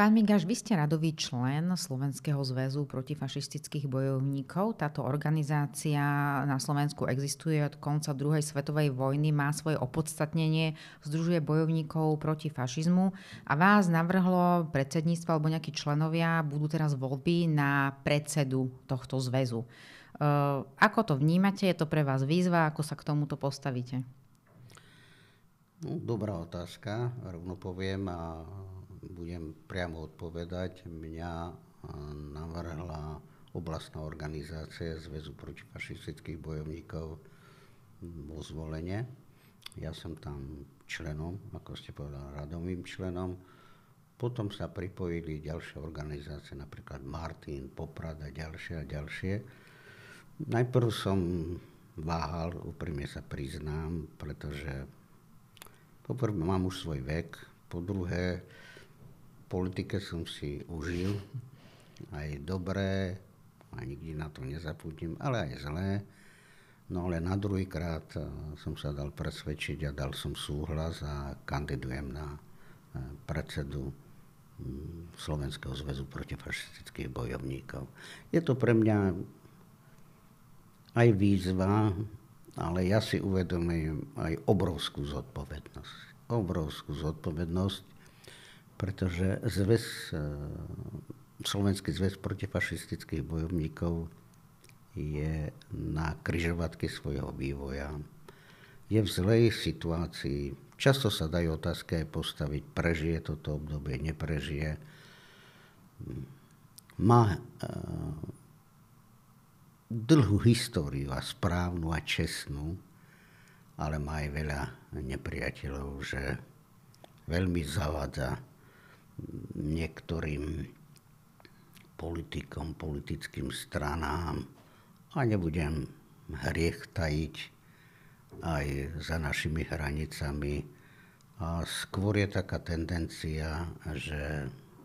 Pán Migáš, vy ste radový člen Slovenského zväzu protifašistických bojovníkov. Táto organizácia na Slovensku existuje od konca druhej svetovej vojny, má svoje opodstatnenie, združuje bojovníkov proti fašizmu a vás navrhlo predsedníctvo alebo nejakí členovia, budú teraz voľby na predsedu tohto zväzu. Ako to vnímate? Je to pre vás výzva? Ako sa k tomuto postavíte? No, dobrá otázka, rovno poviem a budem priamo odpovedať. Mňa navrhla oblastná organizácia Zväzu protifašistických bojovníkov vo Zvolene. Ja som tam členom, ako ste povedali, radovým členom. Potom sa pripojili ďalšie organizácie, napríklad Martin, Poprad a ďalšie a ďalšie. Najprv som váhal, úprimne sa priznám, pretože poprvé mám už svoj vek, po druhé v politike som si užil aj dobré, a nikdy na to nezapútim, ale aj zlé. No ale na druhýkrát som sa dal presvedčiť a dal som súhlas a kandidujem na predsedu Slovenského zväzu protifašistických bojovníkov. Je to pre mňa aj výzva, ale ja si uvedomujem aj obrovskú zodpovednosť, pretože Slovenský zväz protifašistických bojovníkov je na križovatke svojho vývoja. Je v zlej situácii. Často sa dajú otázky aj postaviť, prežije toto obdobie, neprežije. Má dlhú históriu a správnu a čestnú, ale má aj veľa nepriateľov, že veľmi zavádza niektorým politikom, politickým stranám a nebudem hriech tajiť aj za našimi hranicami. A skôr je taká tendencia, že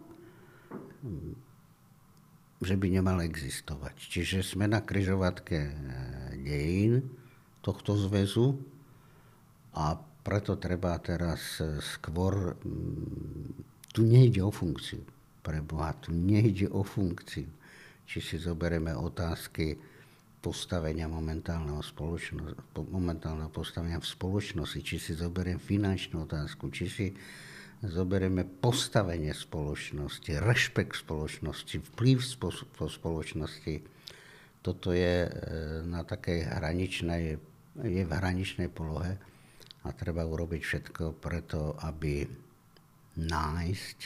by nemal existovať. Čiže sme na križovatke dejín tohto zväzu a preto treba teraz skôr, tu nejde o funkciu, pre Boha, tu nejde o funkciu. Či si zoberieme otázky postavenia momentálneho postavenia v spoločnosti, či si zoberiem finančnú otázku, či si zoberieme postavenie spoločnosti, rešpekt spoločnosti, vplyv po spoločnosti. Toto je na takej je v hraničnej polohe a treba urobiť všetko preto, aby nájsť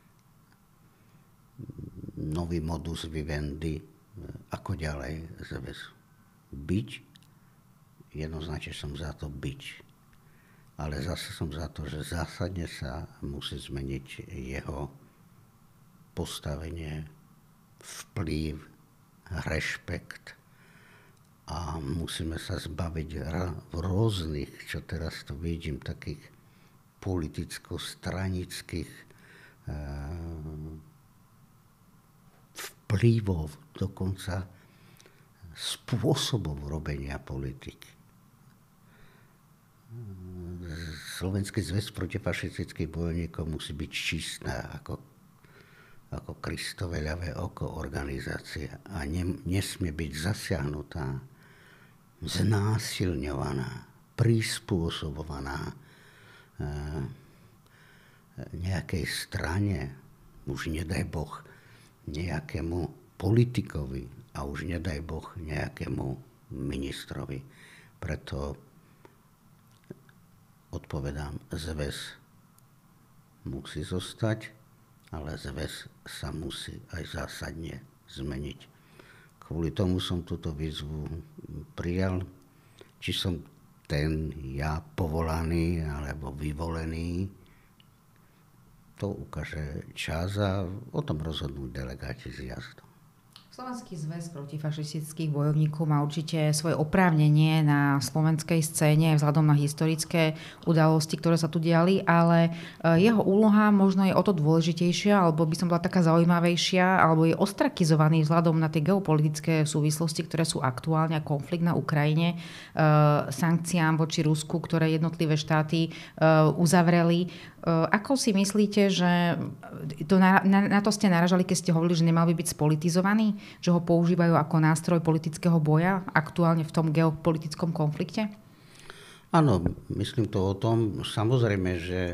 nový modus vivendi, ako ďalej zväzu. Byť, jednoznačne som za to byť. Ale zase som za to, že zásadne sa musí zmeniť jeho postavenie, vplyv, rešpekt a musíme sa zbaviť v rôznych, čo teraz to vidím, takých politicko-stranických vplyvov, dokonca spôsobov robenia politiky. Slovenský zväz protifašistických bojovníkov musí byť čistá ako Kristove ľavé oko organizácia a nesmie byť zasiahnutá, znásilňovaná, prispôsobovaná nejakej strane, už nedaj Boh nejakému politikovi a už nedaj Boh nejakému ministrovi. Preto odpovedám, zväz musí zostať, ale zväz sa musí aj zásadne zmeniť. Kvôli tomu som túto výzvu prijal. Či som ten ja povolaný alebo vyvolený, to ukáže čas a o tom rozhodnú delegáti z jazdu. Slovenský zväz protifašistických bojovníkov má určite svoje oprávnenie na slovenskej scéne vzhľadom na historické udalosti, ktoré sa tu diali, ale jeho úloha možno je o to dôležitejšia, alebo by som bola taká zaujímavejšia, alebo je ostrakizovaný vzhľadom na tie geopolitické súvislosti, ktoré sú aktuálne, a konflikt na Ukrajine, sankciám voči Rusku, ktoré jednotlivé štáty uzavreli. Ako si myslíte, že na to ste naražali, keď ste hovorili, že nemal by byť spolitizovaný? Že ho používajú ako nástroj politického boja aktuálne v tom geopolitickom konflikte? Áno, myslím to o tom. Samozrejme, že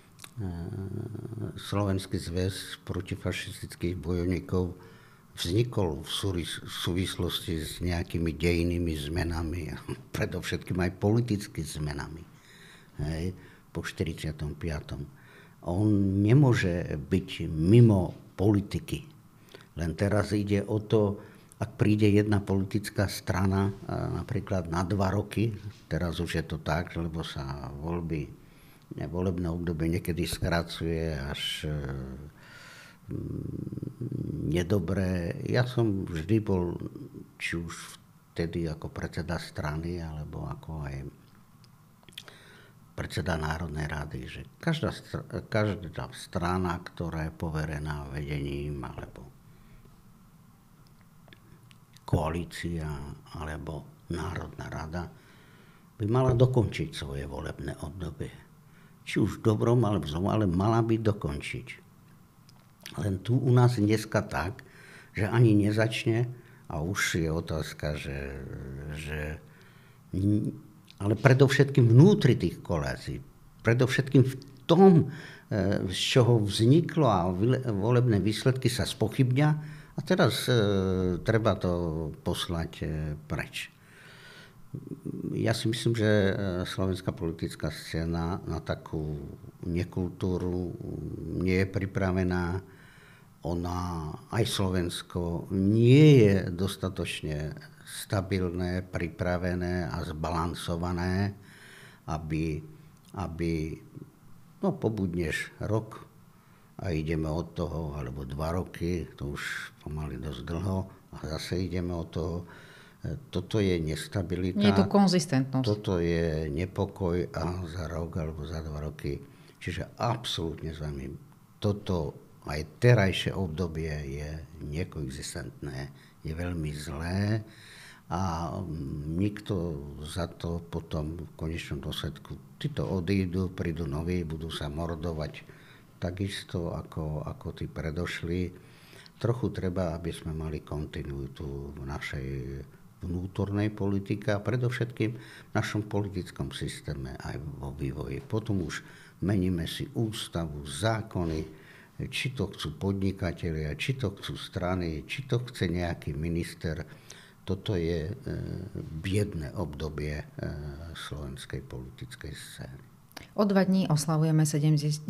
Slovenský zväz protifašistických bojovníkov vznikol v súvislosti s nejakými dejinými zmenami, a predovšetkým aj politickými zmenami. Hej, po 45. On nemôže byť mimo politiky. Len teraz ide o to, ak príde jedna politická strana napríklad na 2 roky, teraz už je to tak, lebo sa volebné obdobie niekedy skracuje až nedobré. Ja som vždy bol, či už vtedy ako predseda strany, alebo ako aj predseda Národnej rady, že každá strana, ktorá je poverená vedením, alebo koalícia, alebo Národná rada, by mala dokončiť svoje volebné obdobie. Či už v dobrom, alebo zlom, ale mala by dokončiť. Len tu u nás dneska tak, že ani nezačne, a už je otázka, že ale predovšetkým vnútri tých koalícií, predovšetkým v tom, z čoho vzniklo, a volebné výsledky sa spochybňa, a teraz treba to poslať preč. Ja si myslím, že slovenská politická scéna na takú nekultúru nie je pripravená. Ona, aj Slovensko, nie je dostatočne stabilné, pripravené a zbalansované, aby pobudneš rok a ideme od toho, alebo 2 roky, to už pomaly dosť dlho, a zase ideme od toho. Toto je nestabilita. Nie je to konzistentnosť. Toto je nepokoj a za rok alebo za 2 roky. Čiže absolútne s vami. Toto aj terajšie obdobie je nekonzistentné, je veľmi zlé a nikto za to potom v konečnom dôsledku, títo odídu, prídu noví, budú sa mordovať takisto ako tí predošli. Trochu treba, aby sme mali kontinuitu v našej vnútornej politike a predovšetkým v našom politickom systéme aj vo vývoji. Potom už meníme si ústavu, zákony, či to chcú podnikatelia, či to chcú strany, či to chce nejaký minister. Toto je biedne obdobie slovenskej politickej scény. O 2 dní oslavujeme 78.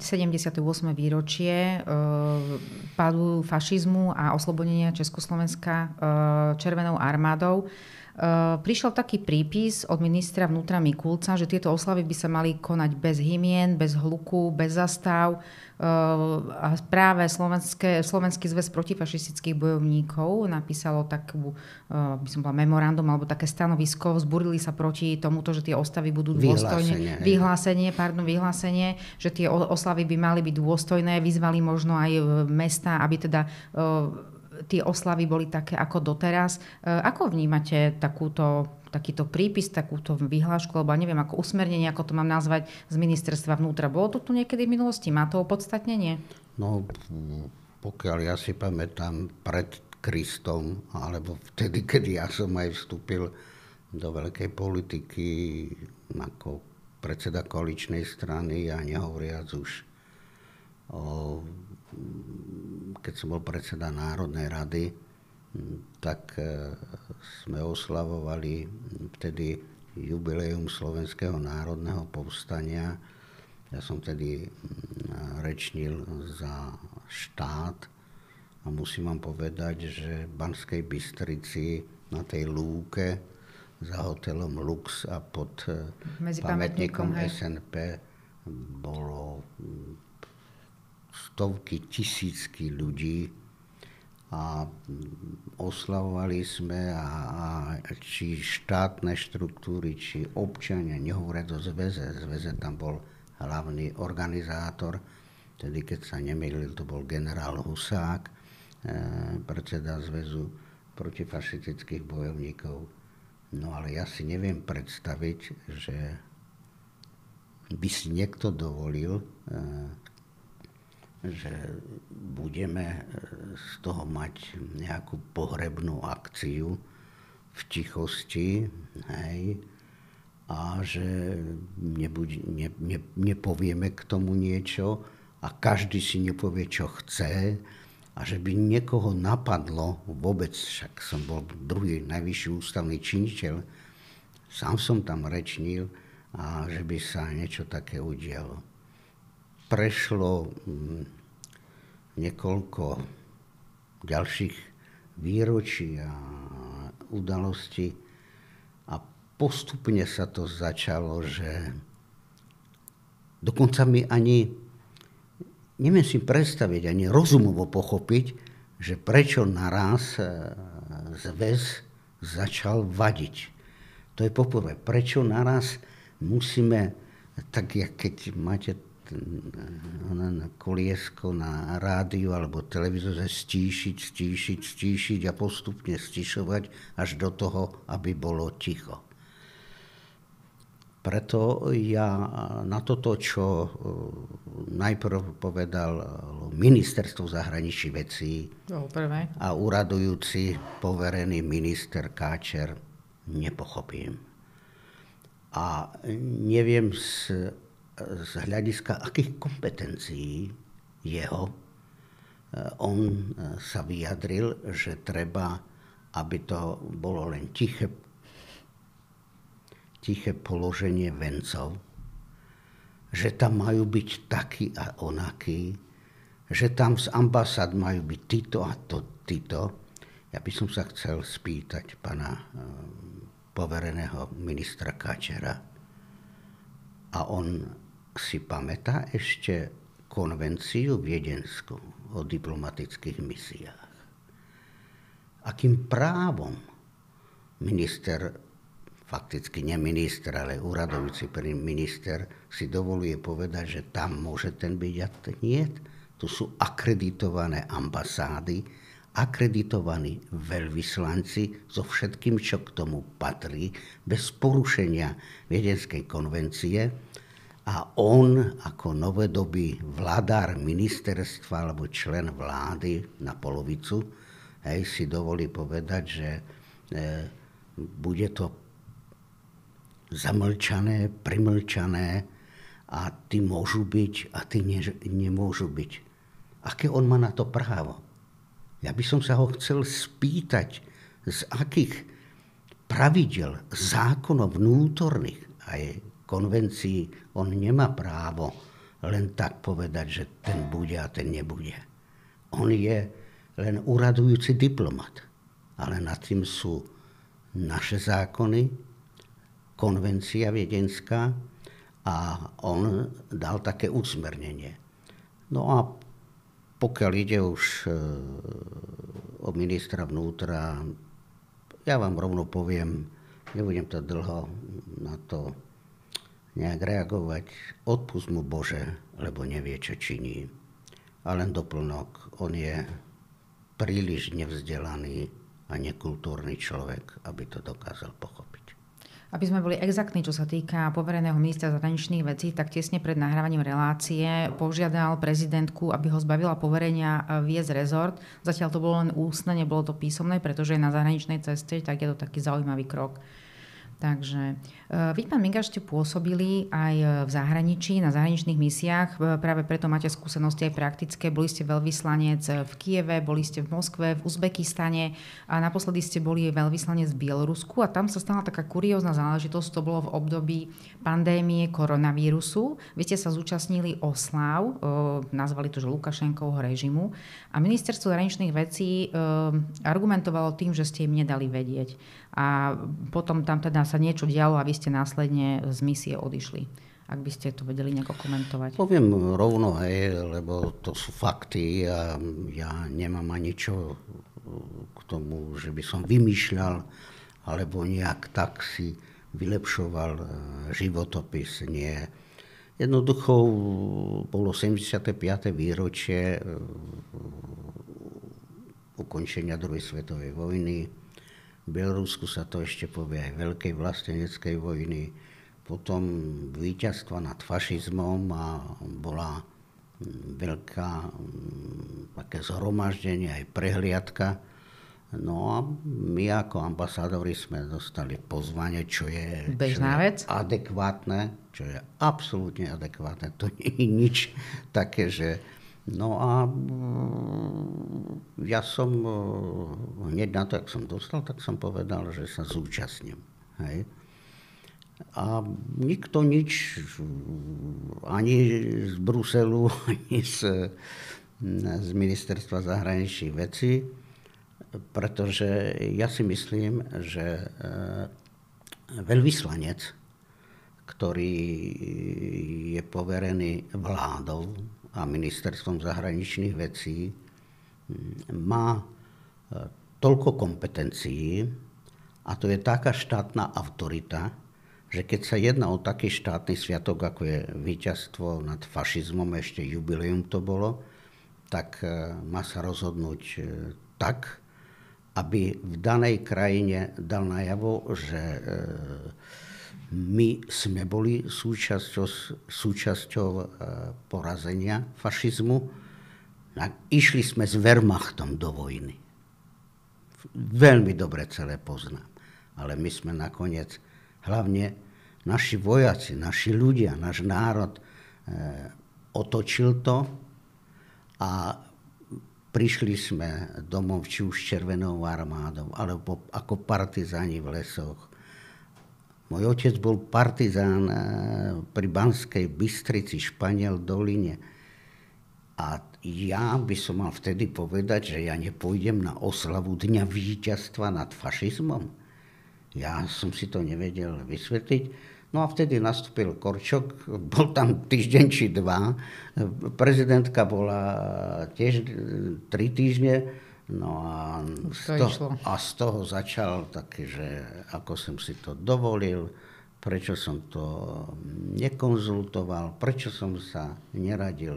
výročie pádu fašizmu a oslobodenia Československa Červenou armádou. Prišiel taký prípis od ministra vnútra Mikulca, že tieto oslavy by sa mali konať bez hymien, bez hluku, bez zastav. A práve Slovenský zväz protifašistických bojovníkov napísalo takú, by som bola memorandum, alebo také stanovisko, vzburili sa proti tomuto, že tie oslavy budú dôstojné. Vyhlásenie, že tie oslavy by mali byť dôstojné, vyzvali možno aj mesta, aby teda tie oslavy boli také ako doteraz. Ako vnímate takýto prípis, takúto vyhlášku, alebo neviem, ako usmernenie, ako to mám nazvať, z ministerstva vnútra? Bolo to tu niekedy v minulosti? Má to opodstatnenie? No, pokiaľ ja si pamätám pred Kristom, alebo vtedy, kedy ja som aj vstúpil do veľkej politiky ako predseda koaličnej strany, a nehovoriac už keď som bol predseda Národnej rady, tak sme oslavovali vtedy jubileum Slovenského národného povstania. Ja som vtedy rečnil za štát a musím vám povedať, že v Banskej Bystrici na tej lúke za hotelom Lux a pod pamätníkom SNP bolo stovky, tisícky ľudí a oslavovali sme a či štátne štruktúry, či občania, nehovoriac o zväze tam bol hlavný organizátor, tedy keď sa nemýlil, to bol generál Husák, predseda zväzu protifašistických bojovníkov. No ale ja si neviem predstaviť, že by si niekto dovolil, že budeme z toho mať nejakú pohrebnú akciu v tichosti, hej, a že nepovieme k tomu niečo a každý si nepovie, čo chce, a že by niekoho napadlo, vôbec, však som bol druhý najvyšší ústavný činiteľ, sám som tam rečnil, a že by sa niečo také udialo. Prešlo niekoľko ďalších výročí a udalostí a postupne sa to začalo, že dokonca mi ani neviem si predstaviť, ani rozumovo pochopiť, že prečo naraz zväz začal vadiť. To je poprvé. Prečo naraz musíme, tak jak keď máte koliesko na rádiu alebo televízore, stíšiť a postupne stišovať až do toho, aby bolo ticho. Preto ja na toto, čo najprv povedal ministerstvo zahraničných vecí a úradujúci poverený minister Káčer, nepochopím. A neviem z hľadiska akých kompetencií jeho on sa vyjadril, že treba, aby to bolo len tiché položenie vencov, že tam majú byť takí a onakí, že tam z ambasád majú byť títo a títo. Ja by som sa chcel spýtať pana povereného ministra Káčera. A on si pamätá ešte konvenciu viedenskú o diplomatických misiách. Akým právom minister, fakticky nie minister, ale úradujúci minister si dovoluje povedať, že tam môže ten byť a ten nie. Tu sú akreditované ambasády, akreditovaní veľvyslanci so všetkým, čo k tomu patrí, bez porušenia Viedenskej konvencie. A on ako novodobý vládár ministerstva alebo člen vlády na polovicu si dovolí povedať, že bude to zamlčané, primlčané a tí môžu byť a tí nemôžu byť. Aké on má na to právo? Ja by som sa ho chcel spýtať, z akých pravidel, zákonov vnútorných aj konvencií on nemá právo len tak povedať, že ten bude a ten nebude. On je len úradujúci diplomat, ale nad tým sú naše zákony, konvencia viedenská a on dal také usmernenie. No a pokiaľ ide už o ministra vnútra, ja vám rovno poviem, nebudem to dlho na to nejak reagovať, odpusť mu Bože, lebo nevie, čo činí. A len doplnok, on je príliš nevzdelaný a nekultúrny človek, aby to dokázal pochopiť. Aby sme boli exaktní, čo sa týka povereného ministra zahraničných vecí, tak tesne pred nahrávaním relácie požiadal prezidentku, aby ho zbavila poverenia viesť rezort. Zatiaľ to bolo len ústne, nebolo to písomné, pretože je na zahraničnej ceste, tak je to taký zaujímavý krok. Takže vy, pán Migaš, ste pôsobili aj v zahraničí, na zahraničných misiách, práve preto máte skúsenosti aj praktické. Boli ste veľvyslanec v Kieve, boli ste v Moskve, v Uzbekistane a naposledy ste boli veľvyslanec v Bielorusku a tam sa stala taká kuriózna záležitosť, to bolo v období pandémie koronavírusu. Vy ste sa zúčastnili osláv, nazvali to, že Lukašenkovho režimu a ministerstvo zahraničných vecí argumentovalo tým, že ste im nedali vedieť. A potom tam teda sa niečo dialo a vy ste následne z misie odišli. ak by ste to vedeli nejako komentovať. Poviem rovno, lebo to sú fakty a ja nemám ani čo k tomu, že by som vymýšľal alebo nejak tak si vylepšoval životopis. Nie. Jednoducho bolo 75. výročie ukončenia druhej svetovej vojny. V Bielorusku sa to ešte povie aj veľkej vlasteneckej vojny. Potom víťazstva nad fašizmom a bola veľká také zhromaždenie, aj prehliadka. No a my ako ambasádori sme dostali pozvanie, čo je vec, adekvátne, čo je absolútne adekvátne. To nie je nič také, že... No a ja som hneď na to, ak som dostal, tak som povedal, že sa zúčastním. Hej. A nikto nič, ani z Bruselu, ani z ministerstva zahraničných vecí, pretože ja si myslím, že veľvyslanec, ktorý je poverený vládou a ministerstvom zahraničných vecí, má toľko kompetencií a to je taká štátna autorita, že keď sa jedná o taký štátny sviatok, ako je víťazstvo nad fašizmom, ešte jubileum to bolo, tak má sa rozhodnúť tak, aby v danej krajine dal najavo, že my sme boli súčasťou porazenia fašizmu. Išli sme s Wehrmachtom do vojny. Veľmi dobre celé poznám. Ale my sme nakoniec, hlavne naši vojaci, naši ľudia, náš národ otočil to a prišli sme domov či už Červenou armádou, alebo ako partizáni v lesoch. Môj otec bol partizán pri Banskej Bystrici, Španiel Doline. A ja by som mal vtedy povedať, že ja nepôjdem na oslavu Dňa víťazstva nad fašizmom. Ja som si to nevedel vysvetliť. No a vtedy nastúpil Korčok, bol tam týždeň či dva. Prezidentka bola tiež 3 týždne. No a z toho začal také, že ako som si to dovolil, prečo som to nekonzultoval, prečo som sa neradil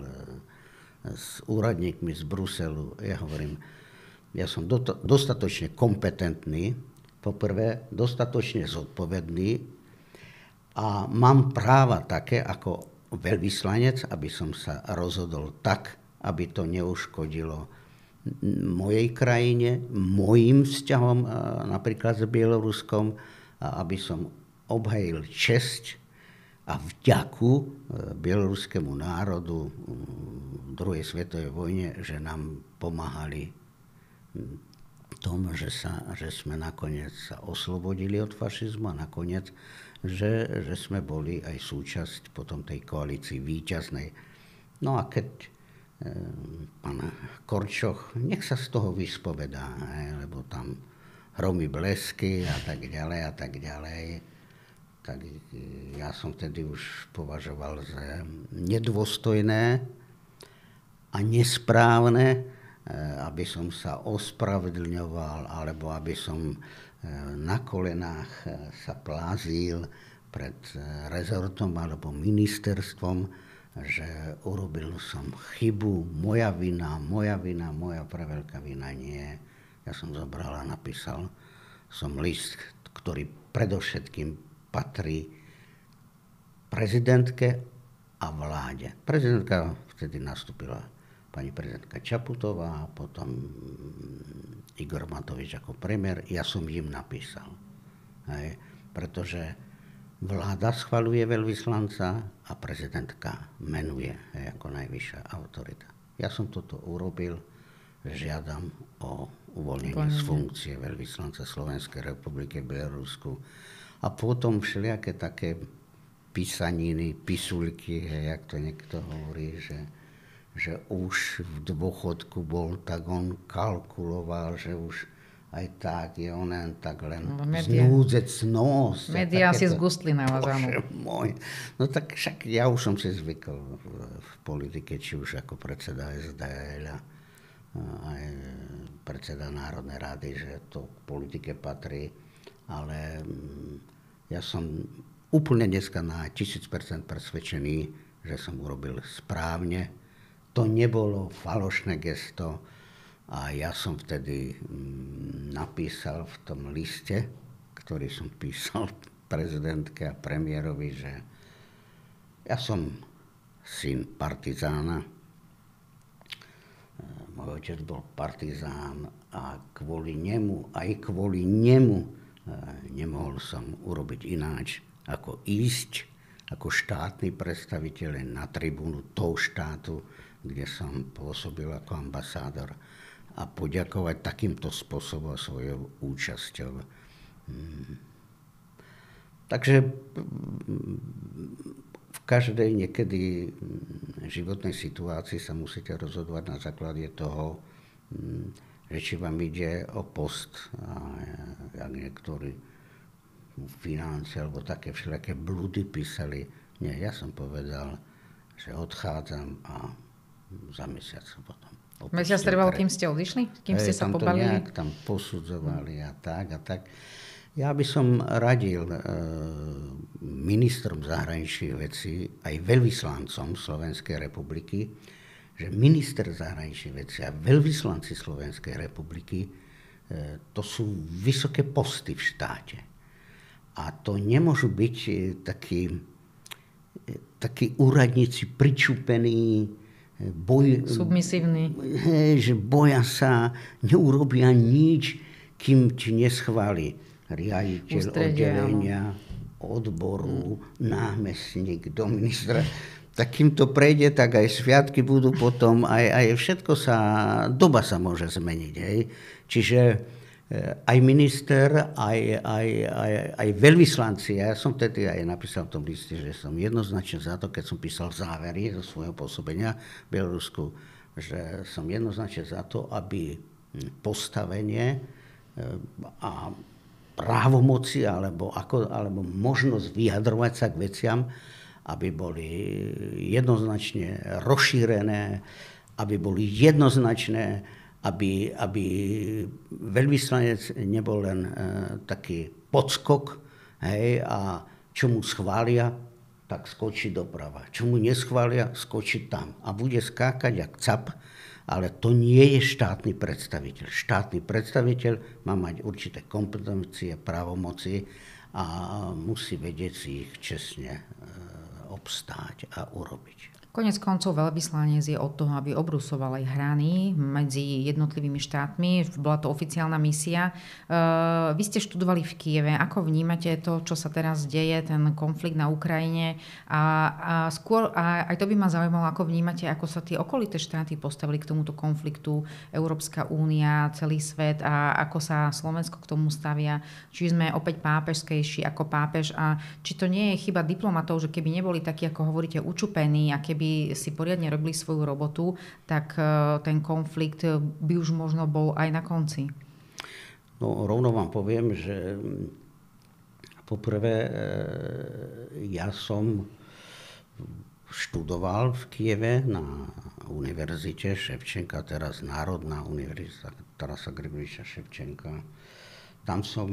s úradníkmi z Bruselu. Ja hovorím, ja som dostatočne kompetentný, poprvé dostatočne zodpovedný a mám práva také ako veľvyslanec, aby som sa rozhodol tak, aby to neuškodilo mojej krajine, mojim vzťahom napríklad s Bieloruskom, aby som obhajil česť a vďaku bieloruskému národu v druhej svetovej vojne, že nám pomáhali tomu, že sme nakoniec sa oslobodili od fašizmu a nakoniec, že sme boli aj súčasť potom tej koalícii víťaznej. No a keď pán Korčoch, nech sa z toho vyspovedá, lebo tam hromy blesky a tak ďalej. Tak ja som vtedy už považoval za nedôstojné a nesprávne, aby som sa ospravedlňoval, alebo aby som na kolenách sa plázil pred rezortom alebo ministerstvom, že urobil som chybu, moja vina, moja preveľká vina, nie. Ja som zobral a napísal som list, ktorý predovšetkým patrí prezidentke a vláde. Prezidentka vtedy nastúpila pani prezidentka Čaputová, a potom Igor Matovič ako premiér. Ja som im napísal. Hej, pretože vláda schvaľuje veľvyslanca a prezidentka menuje ako najvyššia autorita. Ja som toto urobil, žiadam o uvoľnenie z funkcie veľvyslanca Slovenskej republiky v Bielorusku. A potom všelijaké také písaniny, pisuľky, jak to niekto hovorí, že už v dôchodku bol, tak on kalkuloval, že už aj tak, je onen tak len znúdzecnosť. Média si zgustli na vás, áno. Môj. No tak však ja už som si zvykol v politike, či už ako predseda SDL a aj predseda Národnej rady, že to k politike patrí, ale ja som úplne dneska na 1000% presvedčený, že som urobil správne. To nebolo falošné gesto a ja som vtedy napísal v tom liste, ktorý som písal prezidentke a premiérovi, že ja som syn partizána. Môj otec bol partizán a kvôli nemu nemohol som urobiť ináč, ako ísť ako štátny predstaviteľ na tribúnu toho štátu, kde som pôsobil ako ambasádor a poďakovať takýmto spôsobom svojou účasťou. Takže v každej niekedy životnej situácii sa musíte rozhodovať na základe toho, že či vám ide o post, jak niektorí financie alebo také všelijaké blúdy písali. Nie, ja som povedal, že odchádzam a za mesiac potom. Mesiac trvalo, kým ste odišli? Kým ste sa pobalili? Tam posudzovali a tak. Ja by som radil ministrom zahraničných vecí, aj veľvyslancom Slovenskej republiky, že minister zahraničných vecí a veľvyslanci Slovenskej republiky to sú vysoké posty v štáte. A to nemôžu byť takí úradníci pričúpení, submisívni. Že boja sa, neurobia nič, kým ti neschváli riaditeľ oddelenia, odboru, námestník do ministra. Tak kým to prejde, tak aj sviatky budú potom, aj všetko doba sa môže zmeniť. Hej. Čiže aj minister, aj veľvyslanci. Ja som tedy aj napísal v tom liste, že som jednoznačne za to, keď som písal závery zo svojho pôsobenia v Bielorusku, že som jednoznačne za to, aby postavenie a právomoci alebo možnosť vyjadrovať sa k veciam, aby boli jednoznačne rozšírené, aby boli jednoznačné, aby veľvyslanec nebol len taký podskok, hej, a čo mu schvália, tak skočí doprava. Čo mu neschvália, skočí tam. A bude skákať jak cap, ale to nie je štátny predstaviteľ. Štátny predstaviteľ má mať určité kompetencie, právomoci a musí vedieť si ich čestne obstáť a urobiť. Konec koncov veľvyslanec je od toho, aby obrusoval aj hrany medzi jednotlivými štátmi. Bola to oficiálna misia. Vy ste študovali v Kieve. Ako vnímate to, čo sa teraz deje, ten konflikt na Ukrajine? A skôr, aj to by ma zaujímalo, ako vnímate, ako sa tie okolité štáty postavili k tomuto konfliktu, Európska únia, celý svet a ako sa Slovensko k tomu stavia. Či sme opäť pápežskejší ako pápež a či to nie je chyba diplomatov, že keby neboli takí, ako hovoríte, učupení a keby si poriadne robili svoju robotu, tak ten konflikt by už možno bol aj na konci. No rovno vám poviem, že poprvé ja som študoval v Kieve na univerzite Ševčenka, teraz Národná univerzita Tarasa Grigorievича Ševčenka. Tam som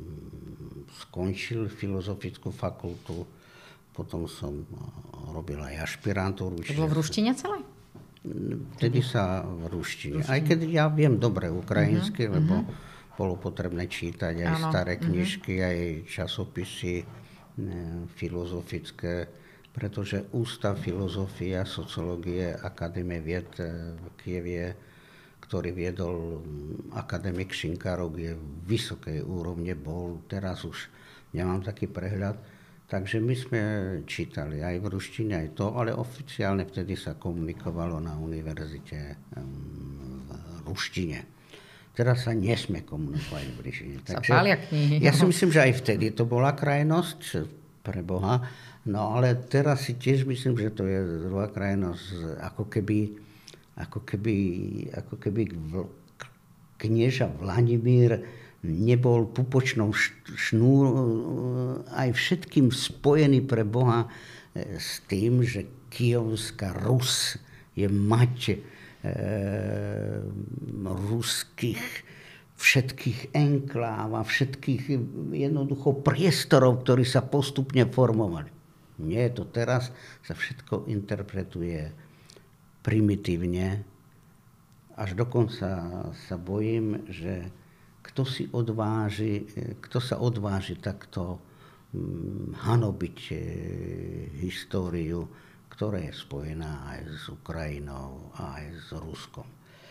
skončil filozofickú fakultu. Potom som robil aj ašpirantúru. To bolo v ruštine celé? Vtedy sa v ruštine. Aj keď ja viem dobre ukrajinsky, lebo bolo potrebné čítať aj staré knižky, aj časopisy filozofické, pretože Ústav filozofie a sociológie Akadémie vied v Kieve, ktorý viedol akademik Šinkárov, je v vysokej úrovne bol. Teraz už nemám taký prehľad. Takže my sme čítali aj v ruštine, aj to, ale oficiálne vtedy sa komunikovalo na univerzite v ruštine. Teraz sa nesmie komunikovať v ruštine. Takže ja si myslím, že aj vtedy to bola krajnosť, pre Boha, no ale teraz si tiež myslím, že to je druhá krajnosť, ako keby knieža Vladimír nebol pupočnou aj všetkým spojený pre Boha s tým, že Kyjovská Rus je mať ruských všetkých enkláv a všetkých jednoducho priestorov, ktorí sa postupne formovali. Nie, to teraz sa všetko interpretuje primitívne. Až dokonca sa bojím, že kto sa odváži takto hanobiť históriu, ktorá je spojená aj s Ukrajinou a aj s Ruskom.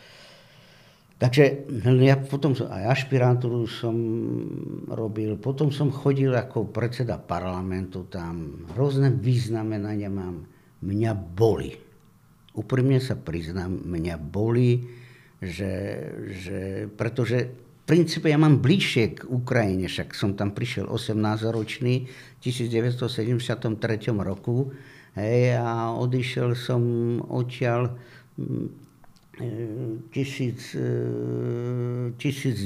Takže ja potom aj ašpirantúru som robil, potom som chodil ako predseda parlamentu tam, rôzne významenania mám. Mňa boli. Úprimne sa priznám, mňa boli, že pretože v princípe ja mám bližšie k Ukrajine, však som tam prišiel 18-ročný v 1973 roku a odišiel som odtiaľ 1982.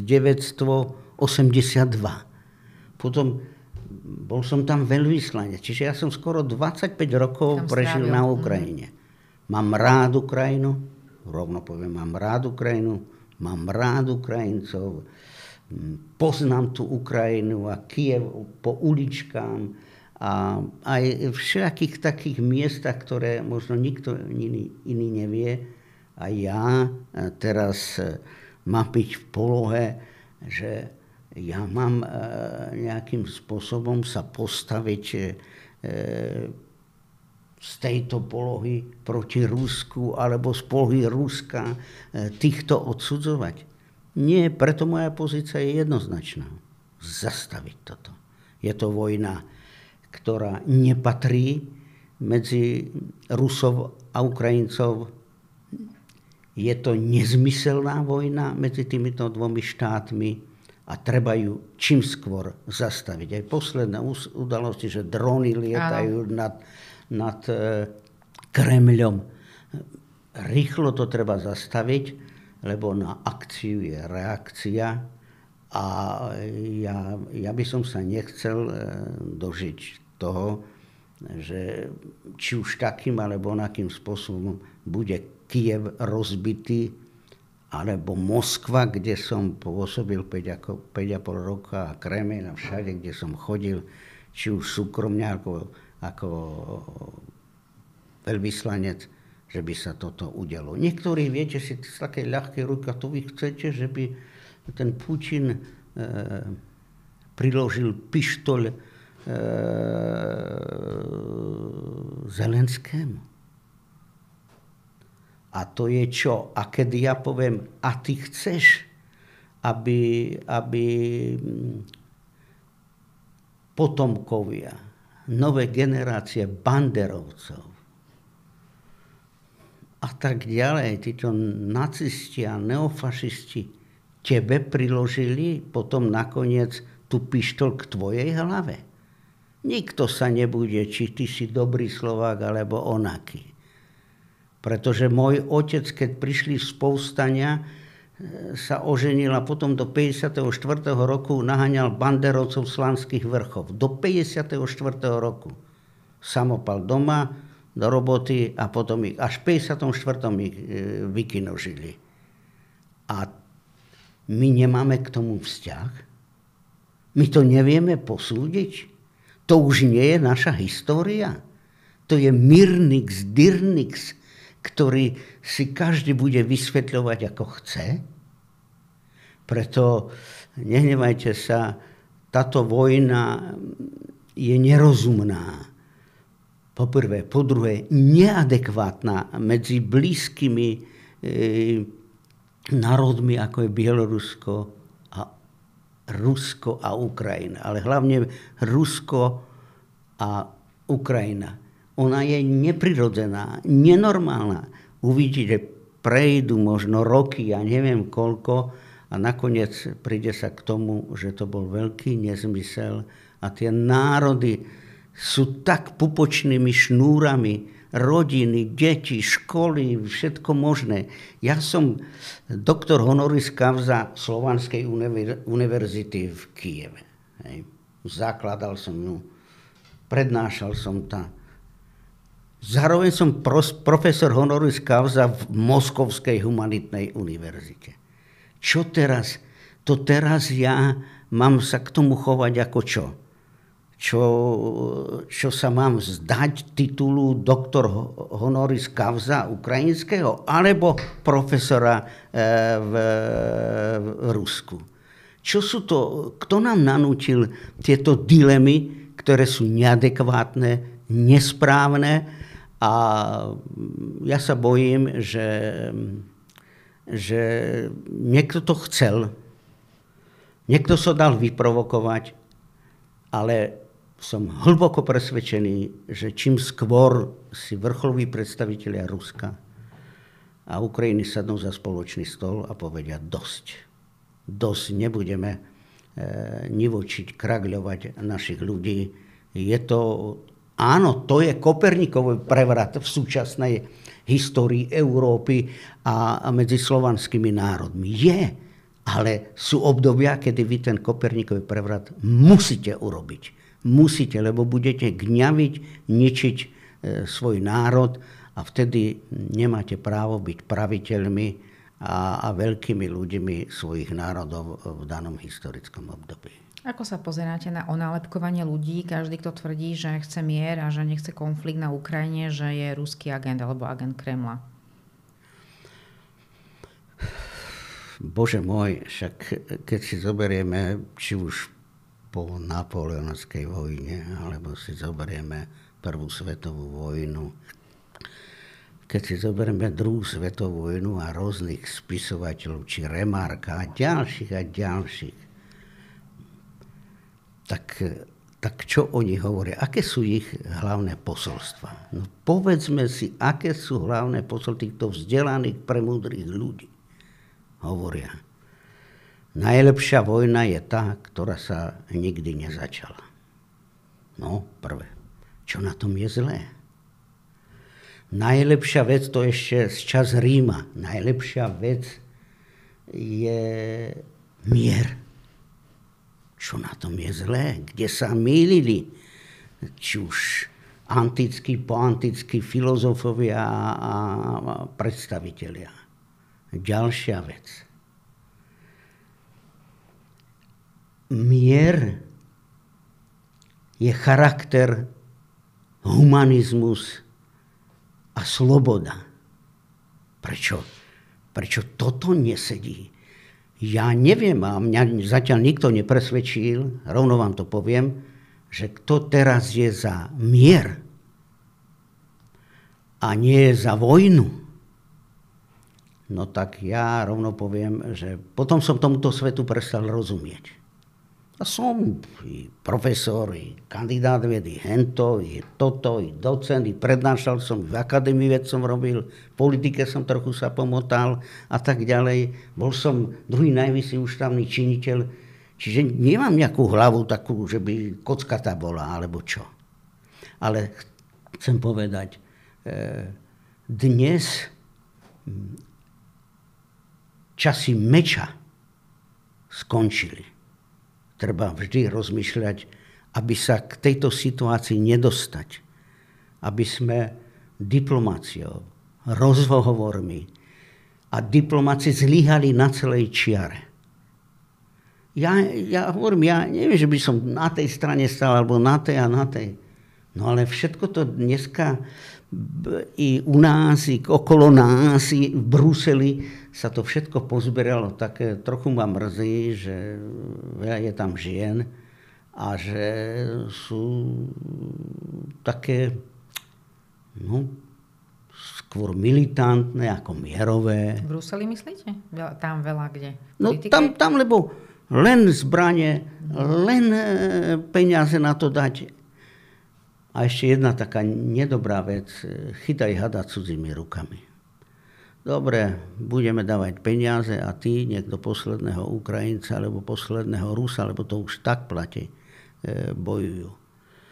Potom bol som tam veľvyslanec, čiže ja som skoro 25 rokov prežil na Ukrajine. Mám rád Ukrajinu, rovno poviem, mám rád Ukrajinu, mám rád Ukrajincov, poznám tú Ukrajinu a Kyjev po uličkám a aj v všakých takých miestach, ktoré možno nikto iný nevie. A ja teraz mám byť v polohe, že ja mám nejakým spôsobom sa postaviť z tejto polohy proti Rusku alebo z polohy Ruska týchto odsudzovať. Nie, preto moja pozícia je jednoznačná. Zastaviť toto. Je to vojna, ktorá nepatrí medzi Rusov a Ukrajincov. Je to nezmyselná vojna medzi týmito dvomi štátmi a treba ju čím skôr zastaviť. Aj posledné udalosti, že dróny lietajú nad Kremľom. Rýchlo to treba zastaviť, lebo na akciu je reakcia a ja by som sa nechcel dožiť toho, že či už takým alebo onakým spôsobom bude Kyjev rozbitý, alebo Moskva, kde som pôsobil 5,5 roka, a Kremeň a všade, kde som chodil, či už súkromne ako veľvyslanec, že by sa toto udialo. Niektorí, viete, si z takej ľahkej ruky, to vy chcete, že by ten Putin priložil pištoľ Zelenskému. A to je čo? A keď ja poviem, a ty chceš, aby potomkovia, nové generácie banderovcov a tak ďalej, títo nacisti a neofašisti tebe priložili potom nakoniec tú pištoľ k tvojej hlave. Nikto sa nebude, či ty si dobrý Slovák alebo onaký. Pretože môj otec, keď prišli z povstania, sa oženil a potom do 54. roku naháňal banderovcov Slánskych vrchov. Do 54. roku. Samopal doma, do roboty a potom ich až v 54. ich vykinožili. A my nemáme k tomu vzťah? My to nevieme posúdiť? To už nie je naša história? To je Myrnix, Dyrnix, ktorý si každý bude vysvetľovať, ako chce. Preto nehnevajte sa, táto vojna je nerozumná. Po prvé. Po druhé, neadekvátna medzi blízkymi národmi, ako je Rusko a Ukrajina. Ale hlavne Rusko a Ukrajina. Ona je neprirodzená, nenormálna. Uvidíte, prejdú možno roky, ja neviem koľko, a nakoniec príde sa k tomu, že to bol veľký nezmysel a tie národy sú tak pupočnými šnúrami rodiny, deti, školy, všetko možné. Ja som doktor honoris causa Slovanskej univerzity v Kyjeve. Hej. Zakladal som ju, prednášal som tam. Zároveň som profesor honoris causa v Moskovskej humanitnej univerzite. Čo teraz? To teraz ja mám sa k tomu chovať ako čo? Čo sa mám zdať titulu doktor honoris causa ukrajinského alebo profesora v Rusku? Čo sú to? Kto nám nanútil tieto dilemy, ktoré sú neadekvátne, nesprávne? A ja sa bojím, že niekto to chcel, niekto sa dal vyprovokovať, ale som hlboko presvedčený, že čím skôr si vrcholoví predstavitelia Ruska a Ukrajiny sadnú za spoločný stôl a povedia dosť. Dosť, nebudeme nivočiť, kragľovať našich ľudí. Je to... Áno, to je Koperníkov prevrat v súčasnej histórii Európy a medzi slovanskými národmi. Je, ale sú obdobia, kedy vy ten Koperníkov prevrat musíte urobiť. Musíte, lebo budete gňaviť, ničiť svoj národ a vtedy nemáte právo byť praviteľmi a veľkými ľuďmi svojich národov v danom historickom období. Ako sa pozeráte na onálepkovanie ľudí? Každý, kto tvrdí, že chce mier a že nechce konflikt na Ukrajine, že je ruský agent alebo agent Kremla. Bože môj, však keď si zoberieme, či už po napoleonskej vojne, alebo si zoberieme prvú svetovú vojnu, keď si zoberieme druhú svetovú vojnu a rôznych spisovateľov, či Remarka a ďalších, tak čo oni hovoria? Aké sú ich hlavné posolstva? No povedzme si, aké sú hlavné posolstva týchto vzdelaných, premúdrých ľudí. Hovoria, najlepšia vojna je tá, ktorá sa nikdy nezačala. No, prvé. Čo na tom je zlé? Najlepšia vec, to ešte z čas Ríma, najlepšia vec je mier. Čo na tom je zlé? Kde sa mýlili? Či už poantickí filozofovia a predstavitelia. Ďalšia vec. Mier je charakter, humanizmus a sloboda. Prečo toto nesedí? Ja neviem, a mňa zatiaľ nikto nepresvedčil, rovno vám to poviem, že kto teraz je za mier a nie je za vojnu, no tak ja rovno poviem, že potom som tomuto svetu prestal rozumieť. A som i profesor, i kandidát vedy, hento, i toto, i docent, i prednášal som, v akadémii ved som robil, v politike som trochu sa pomotal a tak ďalej. Bol som druhý najvyšší ústavný činiteľ, čiže nemám nejakú hlavu takú, že by kockatá bola, alebo čo. Ale chcem povedať, dnes časy meča skončili. Treba vždy rozmýšľať, aby sa k tejto situácii nedostať. Aby sme diplomáciou, rozhovormi a diplomáci zlyhali na celej čiare. Ja hovorím, ja neviem, že by som na tej strane stál, alebo na tej a na tej. No ale všetko to dneska i u nás, i okolo nás, i v Bruseli sa to všetko pozbieralo. Také trochu ma mrzí, že veľa je tam žien a že sú také, no, skôr militantné ako mierové. V Bruseli myslíte? Tam veľa kde? No tam, lebo len zbranie, len peniaze na to dať. A ešte jedna taká nedobrá vec, chytaj hada cudzými rukami. Dobre, budeme dávať peniaze a ty niekto posledného Ukrajinca alebo posledného Rusa, alebo to už tak platí, bojujú.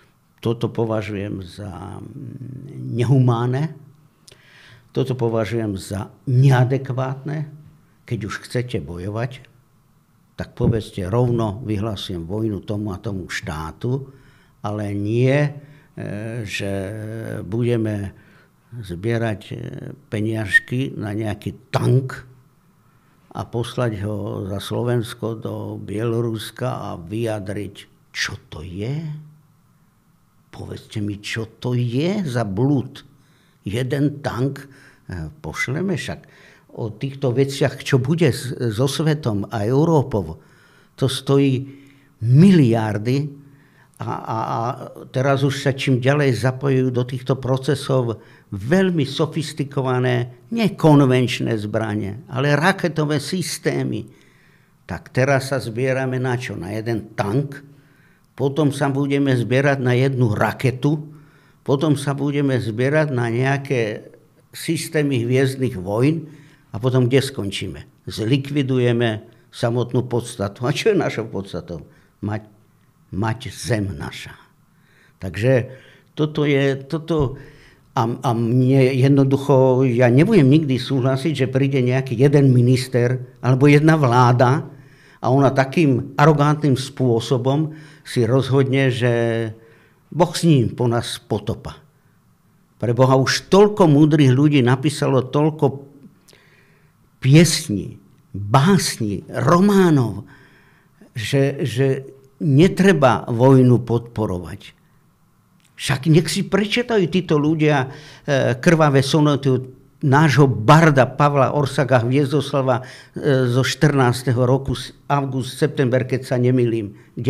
toto považujem za nehumánne, toto považujem za neadekvátne. Keď už chcete bojovať, tak povedzte rovno, vyhlasujem vojnu tomu a tomu štátu, ale nie, že budeme zbierať peniažky na nejaký tank a poslať ho za Slovensko do Bieloruska a vyjadriť, čo to je? Povedzte mi, čo to je za blud. Jeden tank pošleme však. O týchto veciach, čo bude so svetom a Európou, to stojí miliardy a teraz už sa čím ďalej zapojujú do týchto procesov veľmi sofistikované, nekonvenčné zbranie, ale raketové systémy. Tak teraz sa zbierame na čo? Na jeden tank, potom sa budeme zbierať na jednu raketu, potom sa budeme zbierať na nejaké systémy hviezdnych vojn, a potom kde skončíme? Zlikvidujeme samotnú podstatu. A čo je našou podstatou? Mať zem naša. Takže toto je... A mne jednoducho, ja nebudem nikdy súhlasiť, že príde nejaký jeden minister alebo jedna vláda a ona takým arogantným spôsobom si rozhodne, že Boh s ním po nás potopa. Pre Boha už toľko múdrych ľudí napísalo toľko piesni, básni, románov, že netreba vojnu podporovať. Však nech si prečítajú títo ľudia krvavé sonaty nášho barda Pavla Orsaga Hviezdoslava zo 14. roku, august, september, keď sa nemýlim, kde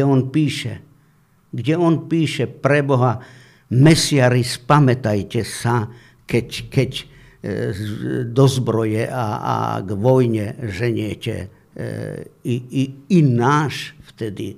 on píše pre Boha, mesiari, spamätajte sa, keď do zbroje a k vojne ženiete i náš vtedy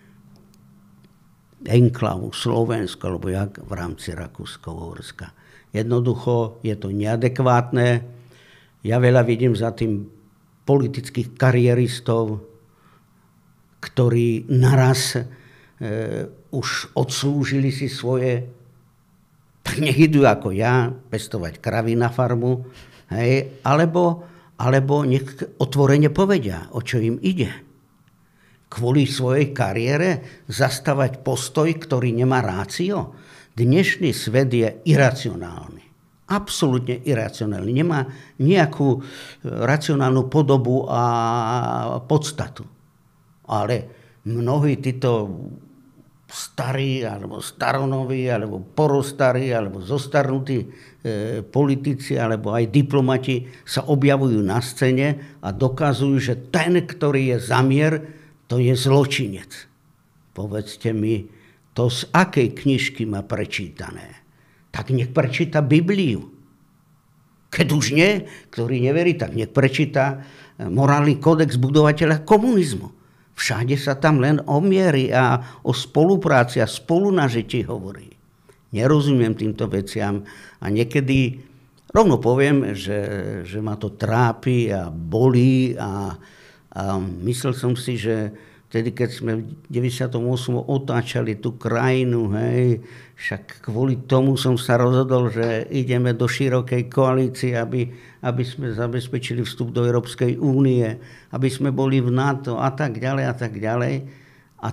enklavu Slovensko, alebo jak v rámci Rakúsko-Uhorska. Jednoducho je to neadekvátne. Ja veľa vidím za tým politických karieristov, ktorí naraz už odslúžili si svoje, tak nech idú ako ja pestovať kravy na farmu, hej, alebo nech otvorene povedia, o čo im ide. Kvôli svojej kariére zastávať postoj, ktorý nemá rácio. Dnešný svet je iracionálny. Absolútne iracionálny. Nemá nejakú racionálnu podobu a podstatu. Ale mnohí títo starí, alebo staronoví, alebo porostarí, alebo zostarnutí politici, alebo aj diplomati sa objavujú na scéne a dokazujú, že ten, ktorý je za mier, to je zločinec. Povedzte mi, to z akej knižky má prečítané? Tak nech prečíta Bibliu. Keď už nie, ktorý neverí, tak nech prečíta morálny kódex budovateľa komunizmu. Všade sa tam len o miery a o spolupráci a spolunažití hovorí. Nerozumiem týmto veciam a niekedy rovno poviem, že ma to trápi a bolí a myslel som si, že vtedy, keď sme v 98. otáčali tú krajinu, hej, však kvôli tomu som sa rozhodol, že ideme do širokej koalície, aby sme zabezpečili vstup do Európskej únie, aby sme boli v NATO a tak ďalej a tak ďalej. A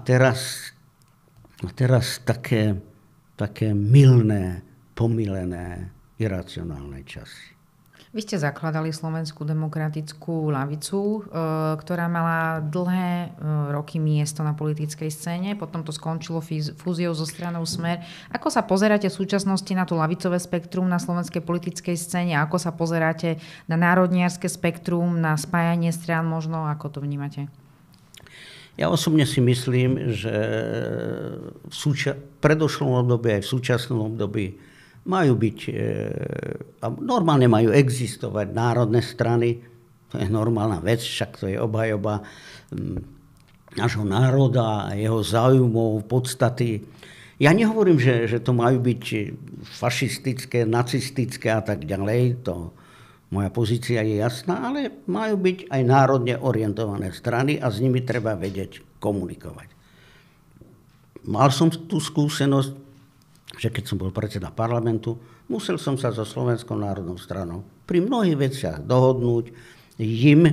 teraz také mylné, pomylené, iracionálne časy. Vy ste zakladali Slovenskú demokratickú ľavicu, ktorá mala dlhé roky miesto na politickej scéne. Potom to skončilo fúziou so stranou Smer. Ako sa pozeráte v súčasnosti na to ľavicové spektrum na slovenskej politickej scéne? Ako sa pozeráte na národniarske spektrum, na spájanie strán možno? Ako to vnímate? Ja osobne si myslím, že v predošlom období aj v súčasnom období majú byť, normálne majú existovať národné strany, to je normálna vec, však to je obhajoba nášho národa a jeho záujmov, podstaty. Ja nehovorím, že to majú byť fašistické, nacistické a tak ďalej, to moja pozícia je jasná, ale majú byť aj národne orientované strany a s nimi treba vedieť komunikovať. Mal som tú skúsenosť že keď som bol predseda parlamentu, musel som sa so Slovenskou národnou stranou pri mnohých veciach dohodnúť, im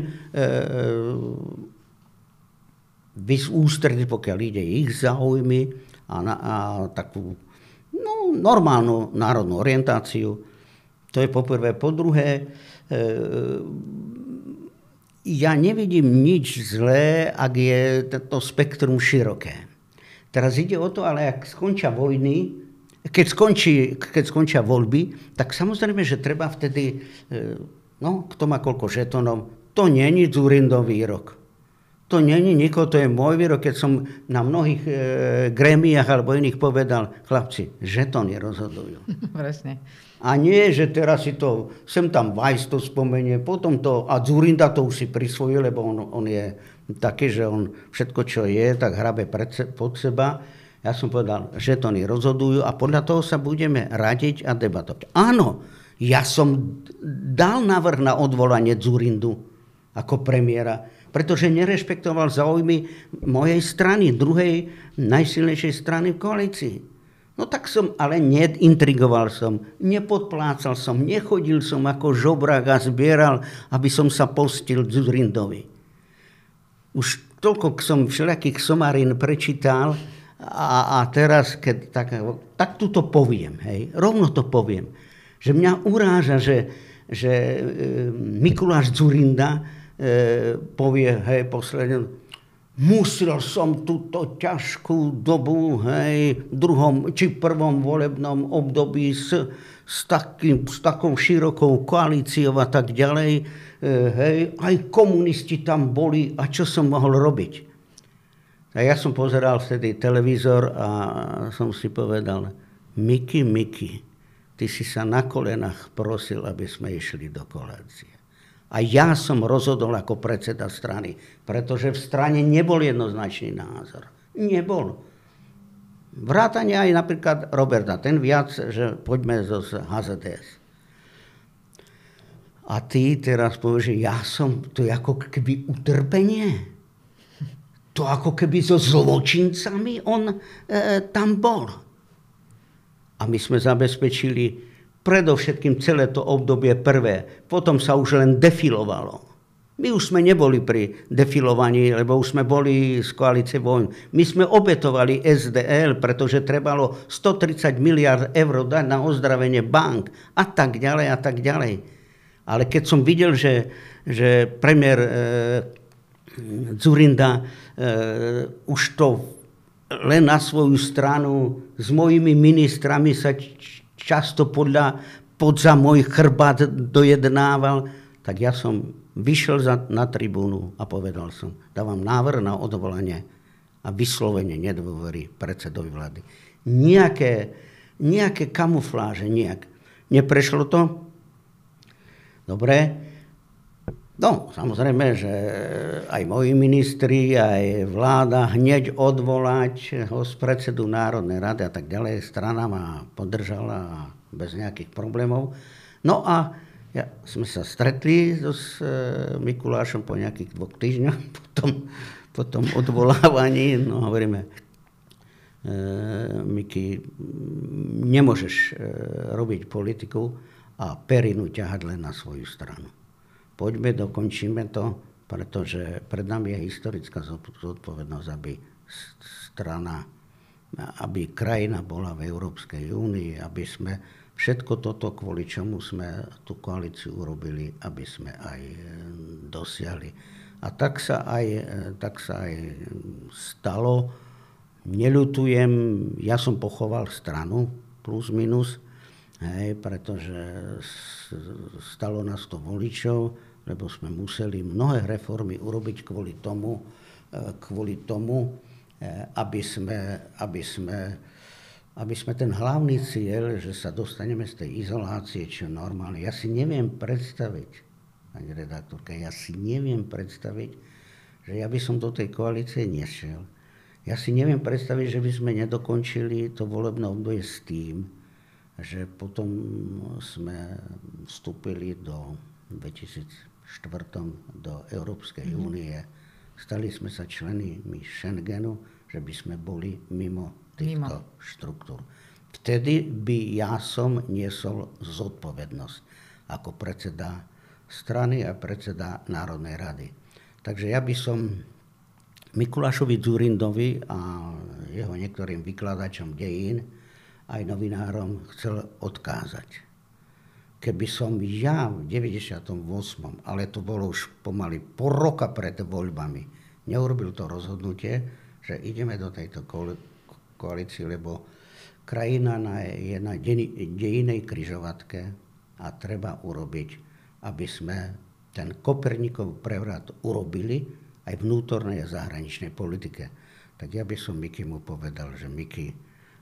ústrediť, pokiaľ ide ich záujmy a takú normálnu národnú orientáciu. To je po prvé. Po druhé, ja nevidím nič zlé, ak je to spektrum široké. Teraz ide o to, ale ak skončia vojny, keď skončia voľby, tak samozrejme, že treba vtedy, kto má koľko žetonov, to není Dzurindov výrok. To není nikoho, to je môj výrok, keď som na mnohých grémiách alebo iných povedal, chlapci, žetony rozhodujú. Presne. A nie, že teraz si to, sem tam Weiss to spomenie, potom to, a Dzurinda to už si prisvojil, lebo on je taký, že on všetko, čo je, tak hrabe pod seba. Ja som povedal, žetony rozhodujú a podľa toho sa budeme radiť a debatovať. Áno, ja som dal návrh na odvolanie Dzurindu ako premiéra, pretože nerešpektoval záujmy mojej strany, druhej najsilnejšej strany v koalícii. No tak som, ale neintrigoval som, nepodplácal som, nechodil som ako žobrák a zbieral, aby som sa postil Dzurindovi. Už toľko som všelijakých somarín prečítal a teraz, keď tak tu to poviem, hej, rovno to poviem, že mňa uráža, že Mikuláš Dzurinda povie, hej, posledne, musel som túto ťažkú dobu, hej, v druhom či prvom volebnom období s takou širokou koalíciou a tak ďalej, hej, aj komunisti tam boli a čo som mohol robiť. A ja som pozeral vtedy televízor a som si povedal, Miky, ty si sa na kolenách prosil, aby sme išli do koalície. A ja som rozhodol ako predseda strany, pretože v strane nebol jednoznačný názor. Nebol. Vrátane aj napríklad Roberta, ten viac, že poďme zo HZDS. A ty teraz povieš, že ja som, to je ako keby utrpenie. To ako keby so zločincami on tam bol. A my sme zabezpečili predovšetkým celé to obdobie prvé. Potom sa už len defilovalo. My už sme neboli pri defilovaní, lebo už sme boli z koalície vojn. My sme obetovali SDL, pretože trebalo 130 miliard eur dať na ozdravenie bank a tak ďalej a tak ďalej. Ale keď som videl, že premiér Dzurinda už to len na svoju stranu s mojimi ministrami sa často podza môj chrbát dojednával, tak ja som vyšiel na tribúnu a povedal som, dávam návrh na odvolanie a vyslovenie nedôvery predsedovi vlády. Nejaké kamufláže, neprešlo to? Dobre. No, samozrejme, že aj moji ministri, aj vláda hneď odvolať ho z predsedu Národnej rady a tak ďalej. Strana ma podržala bez nejakých problémov. No a sme sa stretli s Mikulášom po nejakých 2 týždňoch po tom odvolávaní. No hovoríme, Miky, nemôžeš robiť politiku a perinu ťahať len na svoju stranu. Poďme, dokončíme to, pretože pred nami je historická zodpovednosť, aby krajina bola v Európskej únii, aby sme všetko toto, kvôli čomu sme tú koalíciu urobili, aby sme aj dosiahli. A tak sa aj stalo. Neľutujem, ja som pochoval stranu, plus minus, hej, pretože stalo nás to voličov, lebo sme museli mnohé reformy urobiť kvôli tomu, aby sme ten hlavný cieľ, že sa dostaneme z tej izolácie, čo je normálne. Ja si neviem predstaviť, pani redaktorka, že ja by som do tej koalície nešiel. Ja si neviem predstaviť, že by sme nedokončili to volebné obdobie s tým, že potom sme vstúpili do 2004 do Európskej únie. Stali sme sa členmi Schengenu, že by sme boli mimo týchto štruktúr. vtedy by ja som niesol zodpovednosť ako predseda strany a predseda Národnej rady. Takže ja by som Mikulášovi Dzurindovi a jeho niektorým vykladačom dejín aj novinárom chcel odkázať. Keby som ja v 98., ale to bolo už pomaly po roka pred voľbami, neurobil to rozhodnutie, že ideme do tejto koalície, lebo krajina je na dejinej križovatke a treba urobiť, aby sme ten Koperníkov prevrat urobili aj v vnútornej a zahraničnej politike. Tak ja by som Mikimu povedal, že Miki,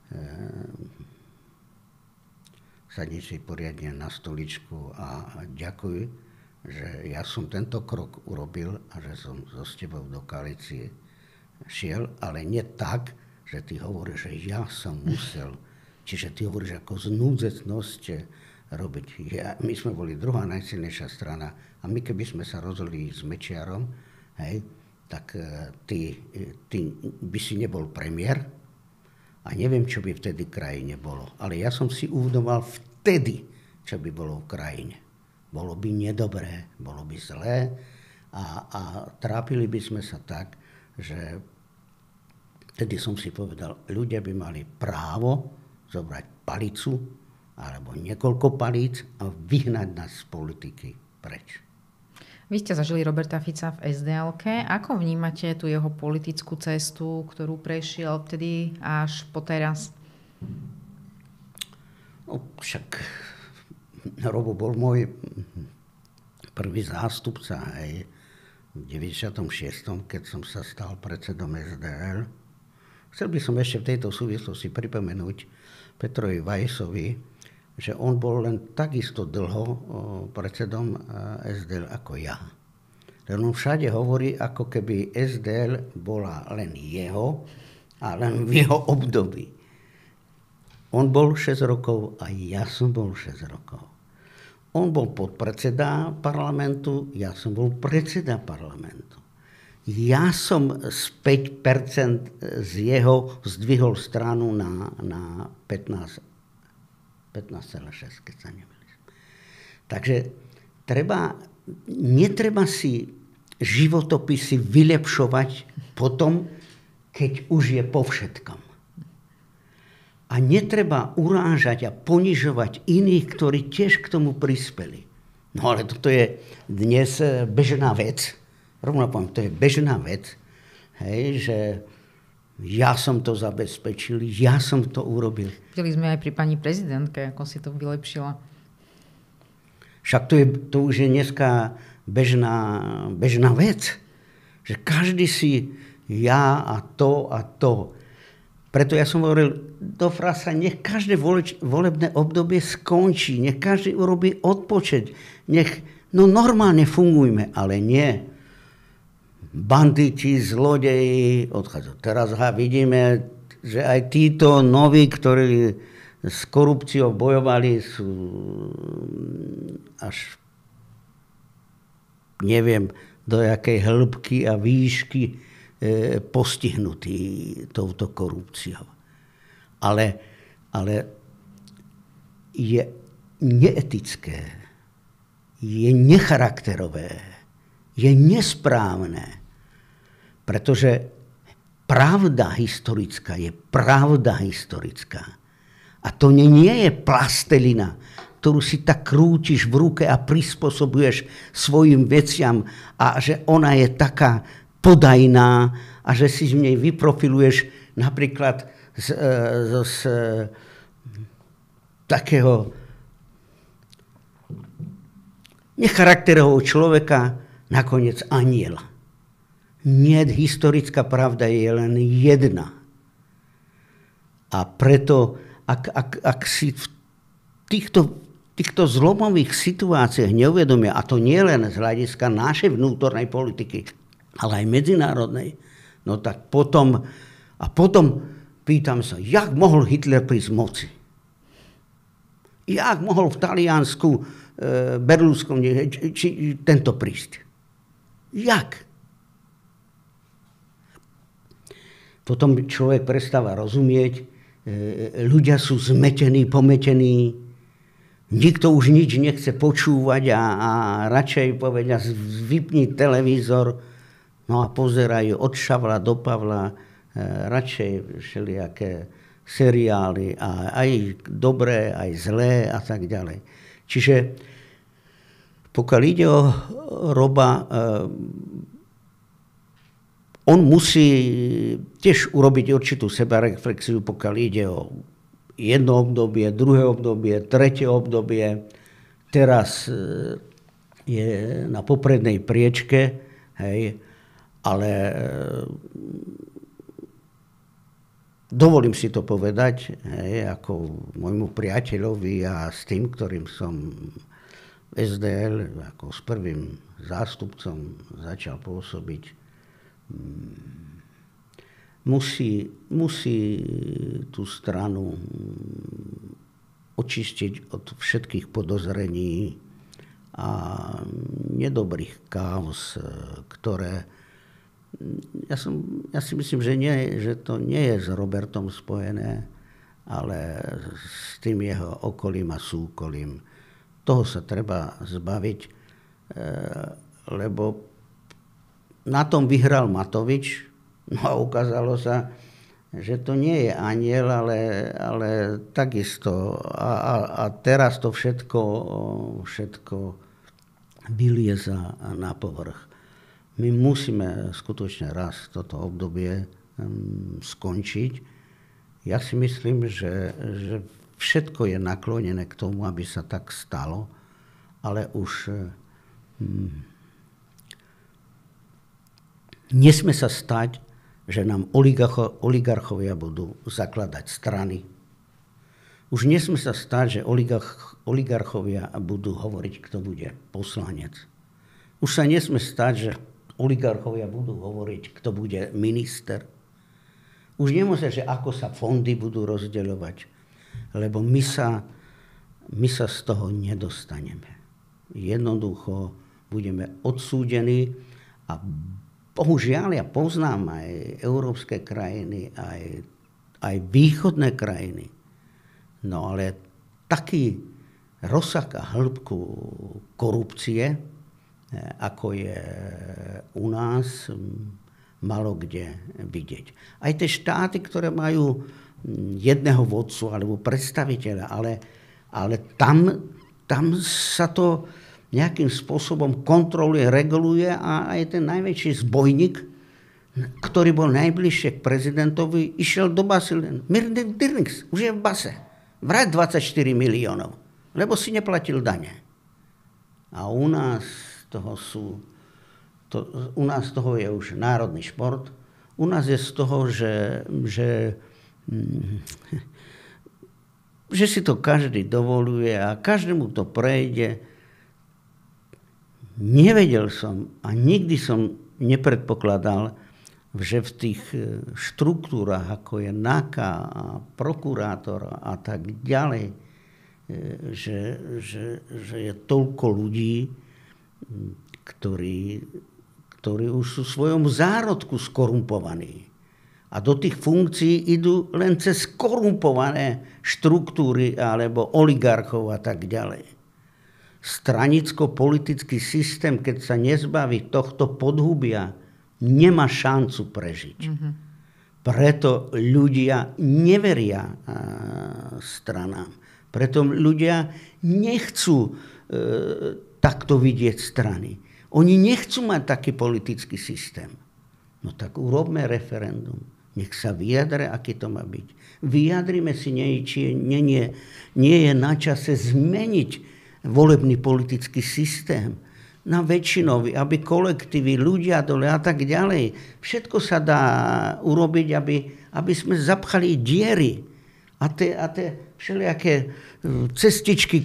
sadni si poriadne na stoličku a ďakuj, že ja som tento krok urobil a že som so s tebou do koalície šiel, ale nie tak, že ty hovoríš, že ja som musel. Čiže ty hovoríš ako znúdzecnosť robiť. My sme boli druhá najsilnejšia strana a my keby sme sa rozhodli s Mečiarom, hej, tak ty by si nebol premiér a neviem, čo by vtedy v krajine bolo. Ale ja som si uvedomoval vtedy, čo by bolo v krajine. Bolo by nedobré, bolo by zlé a trápili by sme sa tak, že vtedy som si povedal, ľudia by mali právo zobrať palicu alebo niekoľko palíc a vyhnať nás z politiky preč. Vy ste zažili Roberta Fica v SDL-ke. Ako vnímate tú jeho politickú cestu, ktorú prešiel vtedy až po teraz? No, však Robo bol môj prvý zástupca aj v 96., keď som sa stal predsedom SDL. Chcel by som ešte v tejto súvislosti pripomenúť Petrovi Vajsovi, že on bol len takisto dlho predsedom SDL ako ja. Len on všade hovorí, ako keby SDL bola len jeho a len v jeho období. On bol 6 rokov a ja som bol 6 rokov. On bol podpredseda parlamentu, ja som bol predseda parlamentu. Ja som z 5% z jeho zdvihol stranu na 15,6, keď sa nemýlim. Takže netreba si životopisy vylepšovať potom, keď už je po všetkom. A netreba urážať a ponižovať iných, ktorí tiež k tomu prispeli. No ale toto je dnes bežná vec. Rovno poviem, to je bežná vec, hej, že ja som to zabezpečil, ja som to urobil. Videli sme aj pri pani prezidentke, ako si to vylepšila. Však to už je dneska bežná vec, že každý si ja a to a to. Preto ja som hovoril do frasa, nech každé volebné obdobie skončí, nech každý urobí odpočet, normálne fungujme, ale nie. Banditi, zlodeji odchádzajú. Teraz vidíme, že aj títo noví, ktorí s korupciou bojovali, sú až neviem do jakej hĺbky a výšky postihnutí touto korupciou. Ale je neetické, je necharakterové, je nesprávne, pretože pravda historická je pravda historická. A to nie je plastelina, ktorú si tak krútiš v ruke a prispôsobuješ svojim veciam a že ona je taká podajná a že si v nej vyprofiluješ napríklad z takého necharakterového človeka nakoniec anjela. Nie, historická pravda je len jedna. A preto, ak si v týchto zlomových situáciách neuvedomia, a to nie len z hľadiska našej vnútornej politiky, ale aj medzinárodnej, no tak potom pýtam sa, jak mohol Hitler prísť moci? Jak mohol v Taliansku Berlusconi či tento prísť? Jak? Potom človek prestáva rozumieť, ľudia sú zmetení, pometení, nikto už nič nechce počúvať a radšej povedia vypni televízor, no a pozerajú od Šavla do Pavla, radšej všelijaké seriály, aj dobré, aj zlé a tak ďalej. Čiže pokiaľ ide o Roba, on musí tiež urobiť určitú sebareflexiu, pokiaľ ide o jedno obdobie, druhé obdobie, tretie obdobie. Teraz je na poprednej priečke, hej, ale dovolím si to povedať, hej, ako môjmu priateľovi a s tým, ktorým som v SDL ako s prvým zástupcom začal pôsobiť, musí tú stranu očistiť od všetkých podozrení a nedobrých káuz, ktoré ja si myslím, že to nie je s Robertom spojené, ale s tým jeho okolím a súkolím. Toho sa treba zbaviť, lebo na tom vyhral Matovič, no a ukázalo sa, že to nie je anjel, ale takisto. A teraz to všetko vylieza na povrch. My musíme skutočne raz toto obdobie skončiť. Ja si myslím, že všetko je naklonené k tomu, aby sa tak stalo, ale už nesme sa stať, že nám oligarchovia budú zakladať strany. Už nesme sa stať, že oligarchovia budú hovoriť, kto bude poslanec. Už sa nesme stať, že oligarchovia budú hovoriť, kto bude minister. Už nemôže, že ako sa fondy budú rozdeľovať, lebo my sa z toho nedostaneme. Jednoducho budeme odsúdení a bohužiaľ ja poznám aj európske krajiny, aj východné krajiny. No ale taký rozsah a hĺbku korupcie, ako je u nás, malo kde vidieť. Aj tie štáty, ktoré majú jedného vodcu alebo predstaviteľa, ale tam sa to nejakým spôsobom kontroluje, reguluje a aj ten najväčší zbojník, ktorý bol najbližšie k prezidentovi, išiel do basy. Mirnik Dirnix už je v base. Vrať 24 miliónov, lebo si neplatil dane. A u nás toho je už národný šport. U nás je z toho, že si to každý dovoluje a každému to prejde. Nevedel som a nikdy som nepredpokladal, že v tých štruktúrach, ako je NAKA a prokurátor a tak ďalej, že je toľko ľudí, ktorí už sú v svojom zárodku skorumpovaní. A do tých funkcií idú len cez skorumpované štruktúry alebo oligarchov a tak ďalej. Stranicko-politický systém, keď sa nezbaví tohto podhubia, nemá šancu prežiť. Mm-hmm. Preto ľudia neveria stranám. Preto ľudia nechcú takto vidieť strany. Oni nechcú mať taký politický systém. No tak urobme referendum. Nech sa vyjadre, aký to má byť. Vyjadrime si, či nie je na čase zmeniť volebný politický systém na väčšinový, aby kolektívy, ľudia dole a tak ďalej. Všetko sa dá urobiť, aby sme zapchali diery. A tie všelijaké cestičky,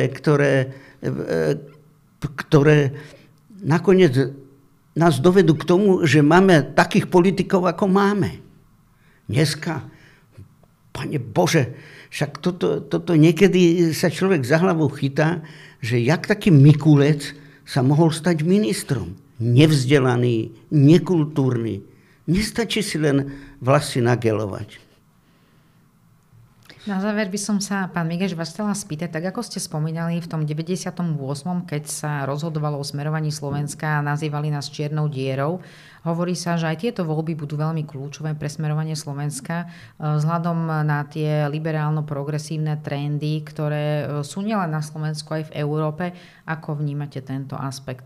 ktoré nakoniec nás dovedú k tomu, že máme takých politikov, ako máme. Dneska, Pane Bože, však toto niekedy sa človek za hlavu chytá, že jak taký Mikulec sa mohol stať ministrom. Nevzdelaný, nekultúrny. Nestačí si len vlasy nagelovať. Na záver by som sa, pán Migeš, vás chcela spýtať, tak ako ste spomínali v tom 98., keď sa rozhodovalo o smerovaní Slovenska a nazývali nás čiernou dierou, hovorí sa, že aj tieto voľby budú veľmi kľúčové pre smerovanie Slovenska vzhľadom na tie liberálno-progresívne trendy, ktoré sú nielen na Slovensku, aj v Európe. Ako vnímate tento aspekt?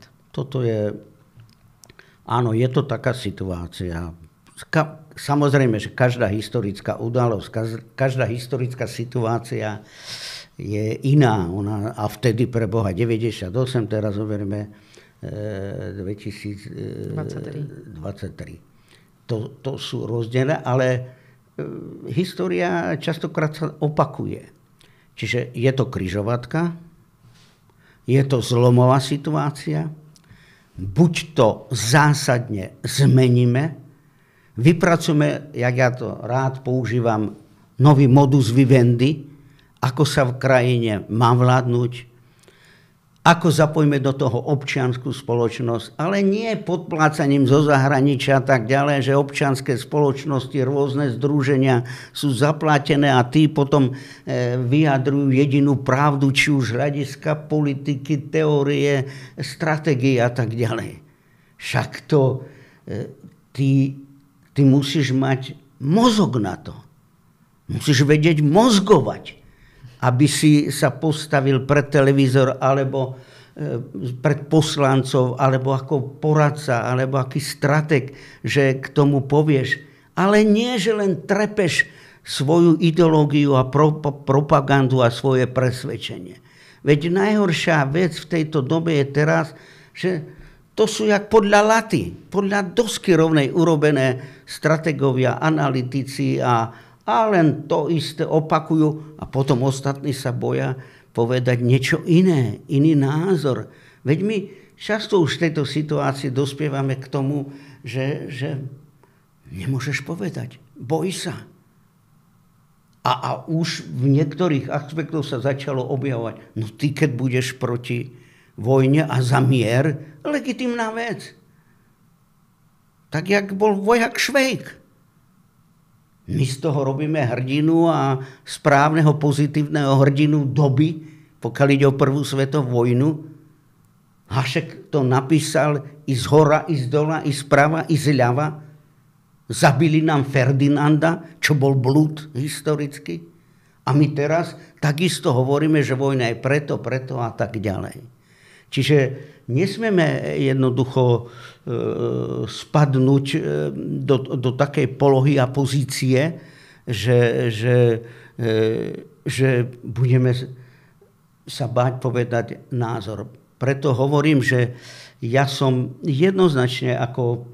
Áno, je to taká situácia. Samozrejme, že každá historická udalosť, každá historická situácia je iná. A vtedy pre Boha 98, teraz overíme 2023. To sú rozdiely, ale história častokrát sa opakuje. Čiže je to križovatka, je to zlomová situácia, buď to zásadne zmeníme, vypracujeme, jak ja to rád používam, nový modus vivendi, ako sa v krajine má vládnuť, ako zapojíme do toho občiansku spoločnosť, ale nie podplácaním zo zahraničia a tak ďalej, že občianske spoločnosti, rôzne združenia sú zaplatené a tí potom vyjadrujú jedinú pravdu, či už hľadiska politiky, teórie, stratégie a tak ďalej. Však to ty musíš mať mozog na to. Musíš vedieť mozgovať, aby si sa postavil pred televízor alebo pred poslancov, alebo ako poradca, alebo aký stratég, že k tomu povieš. Ale nie, že len trepeš svoju ideológiu a propagandu a svoje presvedčenie. Veď najhoršia vec v tejto dobe je teraz, že to sú jak podľa laty, podľa dosky rovnej urobené stratégovia, analytici a len to isté opakujú a potom ostatní sa boja povedať niečo iné, iný názor. Veď my často už v tejto situácii dospievame k tomu, že nemôžeš povedať, boj sa. A už v niektorých aspektoch sa začalo objavovať, no ty keď budeš proti vojne a za mier, legitimná vec. Tak jak bol vojak Švejk. My z toho robíme hrdinu a správneho pozitívneho hrdinu doby, pokiaľ ide o prvú svetovú vojnu. Hašek to napísal i z hora, i z dola, i sprava, i zľava. Zabili nám Ferdinanda, čo bol blúd historicky. A my teraz takisto hovoríme, že vojna je preto a tak ďalej. Čiže nesmieme jednoducho spadnúť do takej polohy a pozície, že budeme sa báť povedať názor. Preto hovorím, že ja som jednoznačne ako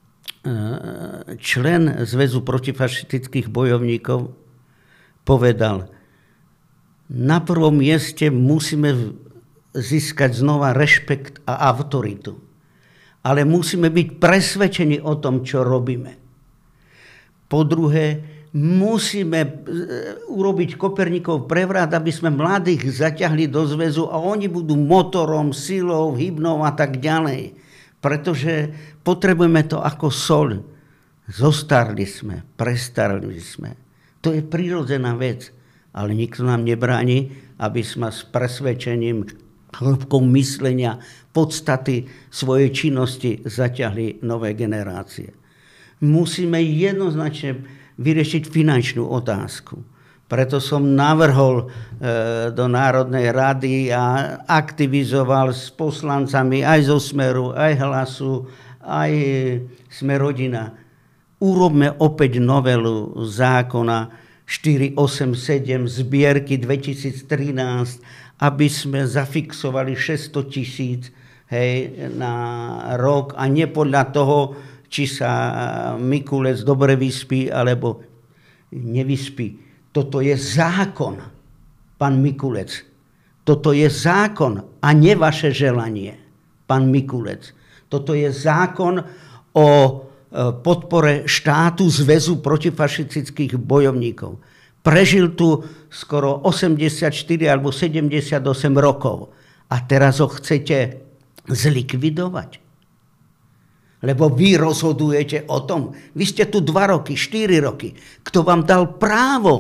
člen Zväzu protifašistických bojovníkov povedal, na prvom mieste musíme získať znova rešpekt a autoritu. Ale musíme byť presvedčení o tom, čo robíme. Po druhé, musíme urobiť Koperníkov prevrat, aby sme mladých zaťahli do zväzu a oni budú motorom, silou, hybnou a tak ďalej. Pretože potrebujeme to ako soľ. Zostarli sme, prestarli sme. To je prirodzená vec. Ale nikto nám nebráni, aby sme s presvedčením, hĺbkou myslenia, podstaty svojej činnosti zaťahli nové generácie. Musíme jednoznačne vyriešiť finančnú otázku. Preto som navrhol do Národnej rady a aktivizoval s poslancami aj zo Smeru, aj Hlasu, aj Smerodina. Urobme opäť novelu zákona 487 zbierky 2013, aby sme zafixovali 600 000 na rok a nie podľa toho, či sa Mikulec dobre vyspí alebo nevyspí. Toto je zákon, pán Mikulec. Toto je zákon a nie vaše želanie, pán Mikulec. Toto je zákon o podpore štátu Zväzu protifašistických bojovníkov. Prežil tu skoro 84 alebo 78 rokov. A teraz ho chcete zlikvidovať? Lebo vy rozhodujete o tom. Vy ste tu 2 roky, 4 roky. Kto vám dal právo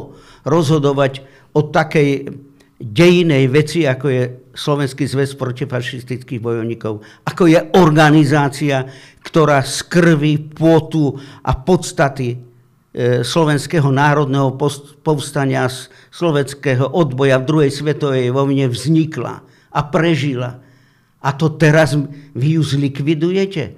rozhodovať o takej dejinej veci, ako je Slovenský zväz protifašistických bojovníkov, ako je organizácia, ktorá z krvi, potu a podstaty slovenského národného povstania, slovenského odboja v druhej svetovej vojne vznikla a prežila. A to teraz vy ju zlikvidujete?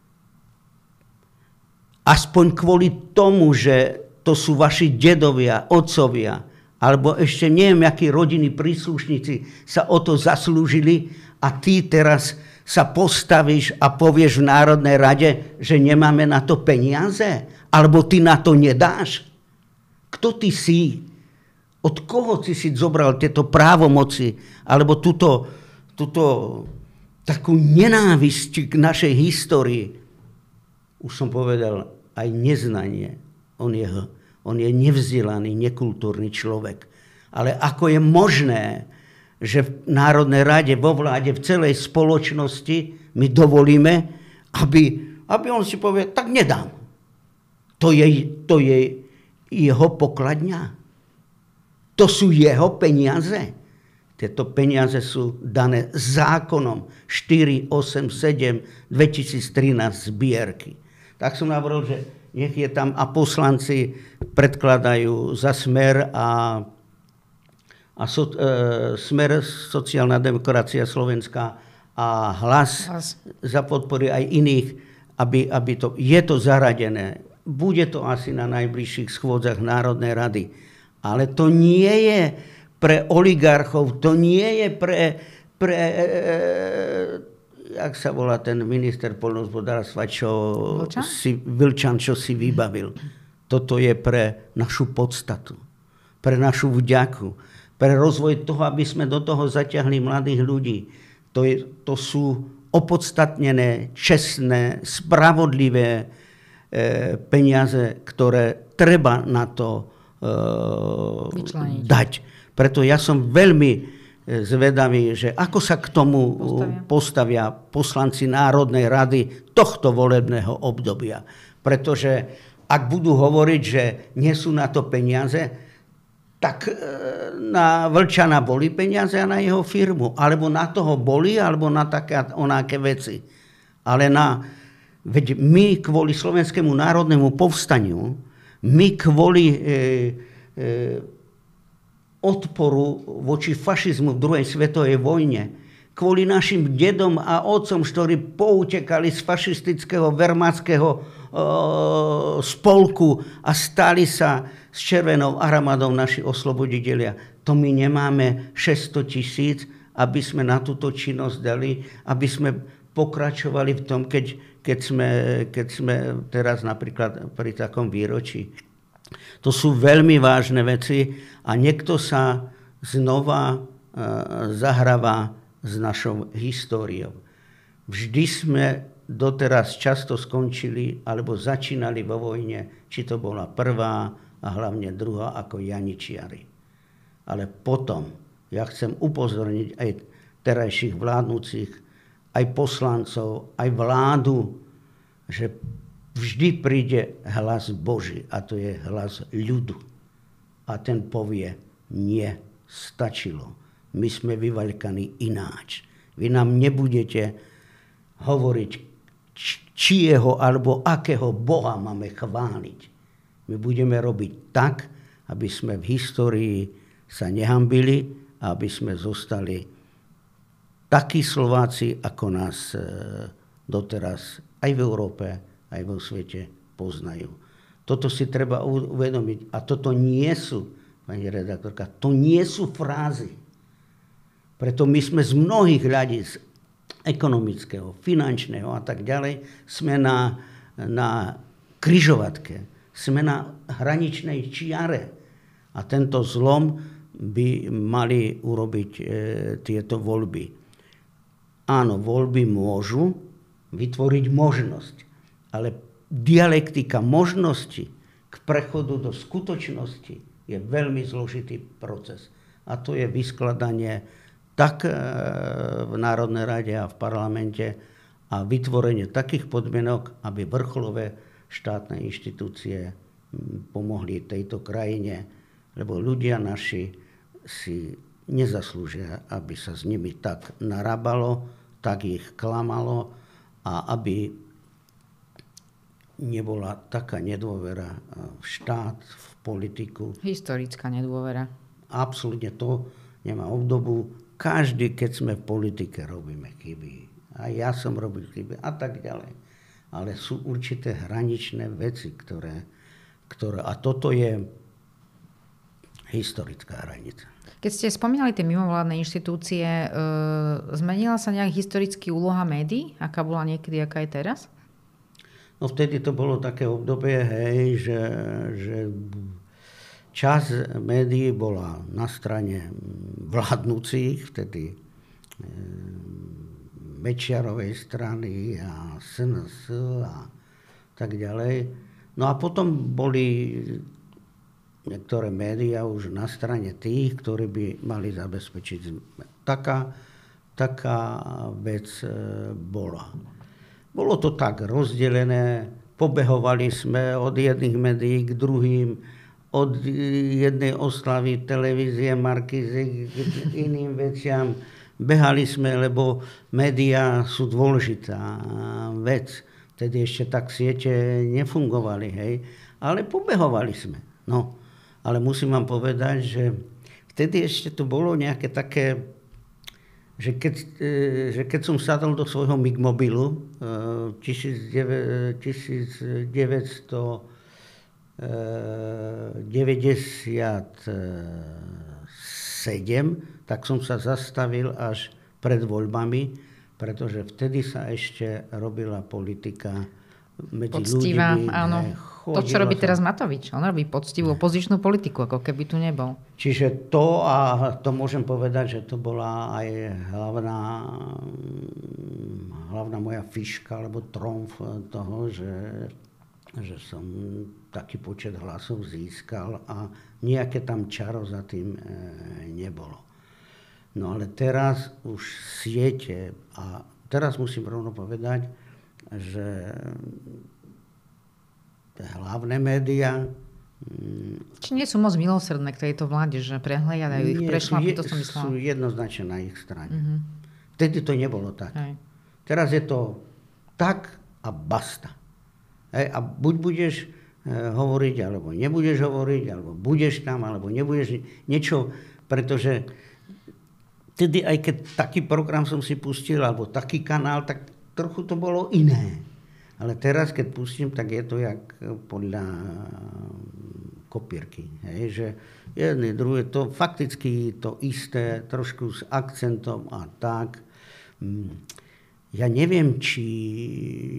Aspoň kvôli tomu, že to sú vaši dedovia, otcovia, alebo ešte neviem, akí rodinní príslušníci sa o to zaslúžili a ty teraz sa postavíš a povieš v Národnej rade, že nemáme na to peniaze? Alebo ty na to nedáš? Kto ty si? Od koho si zobral tieto právomoci? Alebo túto takú nenávisť k našej histórii? Už som povedal, aj neznanie. On je nevzdelaný, nekultúrny človek. Ale ako je možné, že v Národnej rade, vo vláde, v celej spoločnosti my dovolíme, aby on si povie, tak nedám. To je jeho pokladňa. To sú jeho peniaze. Tieto peniaze sú dané zákonom 487 2013 zbierky. Tak som navrhol, že nech je tam a poslanci predkladajú za Smer a Smer, sociálna demokracia Slovenská a Hlas za podpory aj iných, aby to je to zaradené. Bude to asi na najbližších schôdzach Národnej rady. Ale to nie je pre oligarchov, to nie je pre jak sa volá ten minister poľnohospodárstva, Vlčan, čo si vybavil. Toto je pre našu podstatu, pre našu vďaku, pre rozvoj toho, aby sme do toho zaťahli mladých ľudí. To sú opodstatnené, čestné, spravodlivé peniaze, ktoré treba na to dať. Preto ja som veľmi zvedavý, že ako sa k tomu postavia poslanci Národnej rady tohto volebného obdobia. Pretože ak budú hovoriť, že nie sú na to peniaze, tak na Vlčana boli peniaze a na jeho firmu. Alebo na toho boli, alebo na také onáke veci. Ale veď my kvôli Slovenskému národnému povstaniu, my kvôli odporu voči fašizmu v druhej svetovej vojne, kvôli našim dedom a otcom, ktorí poutekali z fašistického vermáckého spolku a stali sa s Červenou armádou naši osloboditelia. To my nemáme 600 000, aby sme na túto činnosť dali, aby sme pokračovali v tom, keď sme teraz napríklad pri takom výročí. To sú veľmi vážne veci a niekto sa znova zahráva s našou históriou. Vždy sme doteraz často skončili alebo začínali vo vojne, či to bola prvá a hlavne druhá ako janičiari. Ale potom ja chcem upozorniť aj terajších vládnúcich, aj poslancov, aj vládu, že vždy príde hlas Boží a to je hlas ľudu. A ten povie, nie, stačilo. My sme vyvaľkaní ináč. Vy nám nebudete hovoriť, čieho alebo akého Boha máme chváliť. My budeme robiť tak, aby sme v histórii sa nehambili a aby sme zostali takí Slováci, ako nás doteraz aj v Európe, aj vo svete poznajú. Toto si treba uvedomiť. A toto nie sú, pani redaktorka, to nie sú frázy. Preto my sme z mnohých hľadíc ekonomického, finančného a tak ďalej, sme na križovatke, sme na hraničnej čiare. A tento zlom by mali urobiť tieto voľby. Áno, voľby môžu vytvoriť možnosť. Ale dialektika možnosti k prechodu do skutočnosti je veľmi zložitý proces. A to je vyskladanie tak v Národnej rade a v parlamente a vytvorenie takých podmienok, aby vrcholové štátne inštitúcie pomohli tejto krajine lebo ľudia naši si nezaslúžia, aby sa s nimi tak narábalo, tak ich klamalo a aby nebola taká nedôvera v štát, v politiku. Historická nedôvera. Absolútne to nemá obdobu. Každý, keď sme v politike, robíme chyby. A ja som robil chyby a tak ďalej. Ale sú určité hraničné veci, ktoré a toto je historická hranica. Keď ste spomínali tie mimovládne inštitúcie, zmenila sa nejak historicky úloha médií? Aká bola niekedy, aká je teraz? No vtedy to bolo také obdobie, hej, že časť médií bola na strane vládnúcich, vtedy Mečiarovej strany a SNS a tak ďalej. No a potom boli niektoré médiá už na strane tých, ktorí by mali zabezpečiť. Taká vec bola. Bolo to tak rozdelené, pobehovali sme od jedných médií k druhým, od jednej oslavy televízie Markízy k iným veciam. Behali sme, lebo médiá sú dôležitá vec. Tedy ešte tak siete nefungovali, hej. Ale pobehovali sme. No, ale musím vám povedať, že vtedy ešte to bolo nejaké také, že keď som sadol do svojho MIG-mobilu 1997, tak som sa zastavil až pred voľbami, pretože vtedy sa ešte robila politika medzi poctivá, ľuďmi. Áno. To, čo robí teraz Matovič. On robí poctivú opozičnú politiku, ako keby tu nebol. Čiže to, a to môžem povedať, že to bola aj hlavná moja fiška, alebo tromf toho, že som taký počet hlasov získal a nejaké tam čaro za tým nebolo. No ale teraz už siete, a teraz musím rovno povedať, že hlavné médiá. Či nie sú moc milosrdné k tejto vláde, že prehliadajú ich, prešľapy, to som myslela. Sú jednoznačne na ich strane. Vtedy to nebolo tak. Hej. Teraz je to tak a basta. A buď budeš hovoriť, alebo nebudeš hovoriť, alebo budeš tam, alebo nebudeš niečo, pretože vtedy, aj keď taký program som si pustil, alebo taký kanál, tak trochu to bolo iné. Ale teraz, keď pustím, tak je to jak podľa kopírky. Hej, že jedný, druhé, to fakticky to isté, trošku s akcentom a tak. Ja neviem, či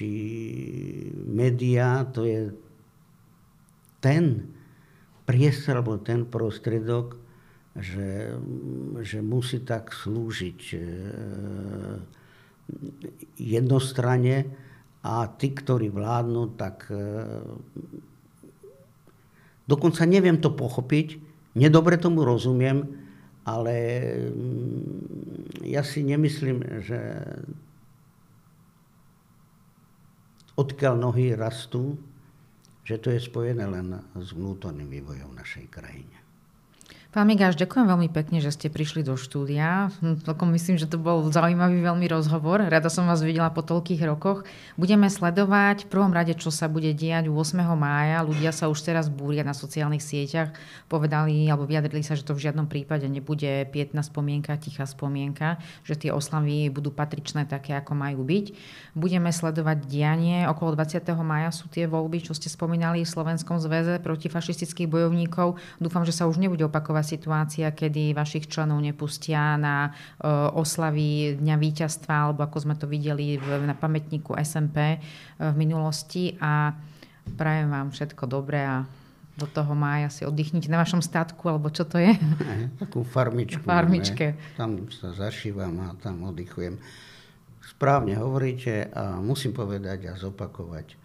médiá to je ten priestor, alebo ten prostriedok, že musí tak slúžiť jednostranne, a tí, ktorí vládnu, tak dokonca neviem to pochopiť, nedobre tomu rozumiem, ale ja si nemyslím, že odkiaľ nohy rastú, že to je spojené len s vnútorným vývojom našej krajine. Pán Migáš, ďakujem veľmi pekne, že ste prišli do štúdia. Celkom myslím, že to bol zaujímavý veľmi rozhovor. Rada som vás videla po toľkých rokoch. Budeme sledovať v prvom rade, čo sa bude diať 8. mája. Ľudia sa už teraz búria na sociálnych sieťach. Povedali alebo vyjadrili sa, že to v žiadnom prípade nebude pietná spomienka, tichá spomienka, že tie oslavy budú patričné také, ako majú byť. Budeme sledovať dianie. Okolo 20. mája sú tie voľby, čo ste spomínali v Slovenskom zväze protifašistických bojovníkov. Dúfam, že sa už nebude opakovať situácia, kedy vašich členov nepustia na oslavy Dňa víťazstva, alebo ako sme to videli na pamätníku SMP v minulosti. A prajem vám všetko dobré a do toho mája si oddychnite na vašom statku, alebo čo to je? Takú farmičku. Farmičke. Tam sa zašívam a tam oddychujem. Správne hovoríte a musím povedať a zopakovať.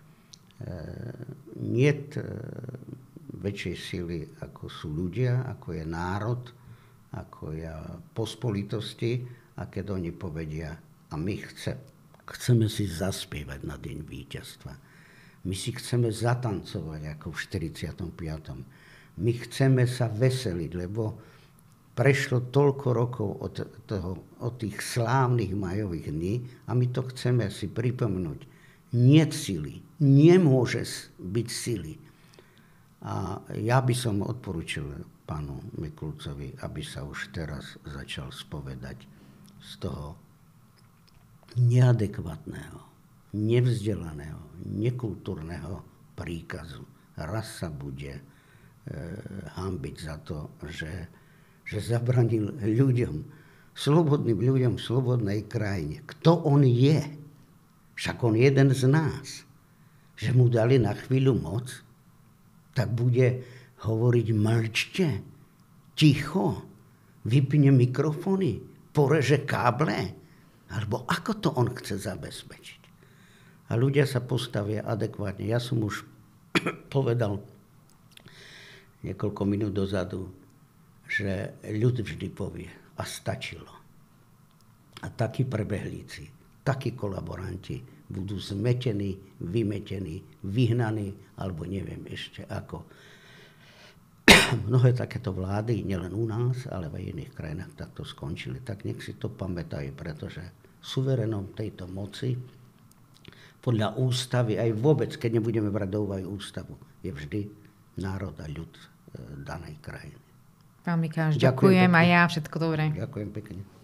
Niet väčšej sily, ako sú ľudia, ako je národ, ako je pospolitosti, a keď oni povedia, a my chceme si zaspievať na deň víťazstva. My si chceme zatancovať ako v 45. My chceme sa veseliť, lebo prešlo toľko rokov od tých slávnych majových dní a my to chceme si pripomenúť. Nie sily, nemôže byť sily. A ja by som odporúčil pánu Mikulcovi, aby sa už teraz začal spovedať z toho neadekvátneho, nevzdelaného, nekultúrneho príkazu. Raz sa bude hanbiť za to, že zabranil ľuďom, slobodným ľuďom v slobodnej krajine. Kto on je? Však on jeden z nás. Že mu dali na chvíľu moc, tak bude hovoriť mlčte, ticho, vypne mikrofóny, poreže káble, alebo ako to on chce zabezpečiť. A ľudia sa postavia adekvátne. Ja som už povedal niekoľko minút dozadu, že ľud vždy povie a stačilo. A takí prebehlíci, takí kolaboranti budú zmetení, vymetení, vyhnaní, alebo neviem ešte ako. Mnohé takéto vlády, nielen u nás, ale aj v iných krajinách takto skončili. Tak nech si to pamätajú, pretože suverénom tejto moci podľa ústavy, aj vôbec, keď nebudeme brať do úvahy ústavu, je vždy národ a ľud danej krajiny. Pán Mikáš, ďakujem a ja, všetko dobré. Ďakujem pekne.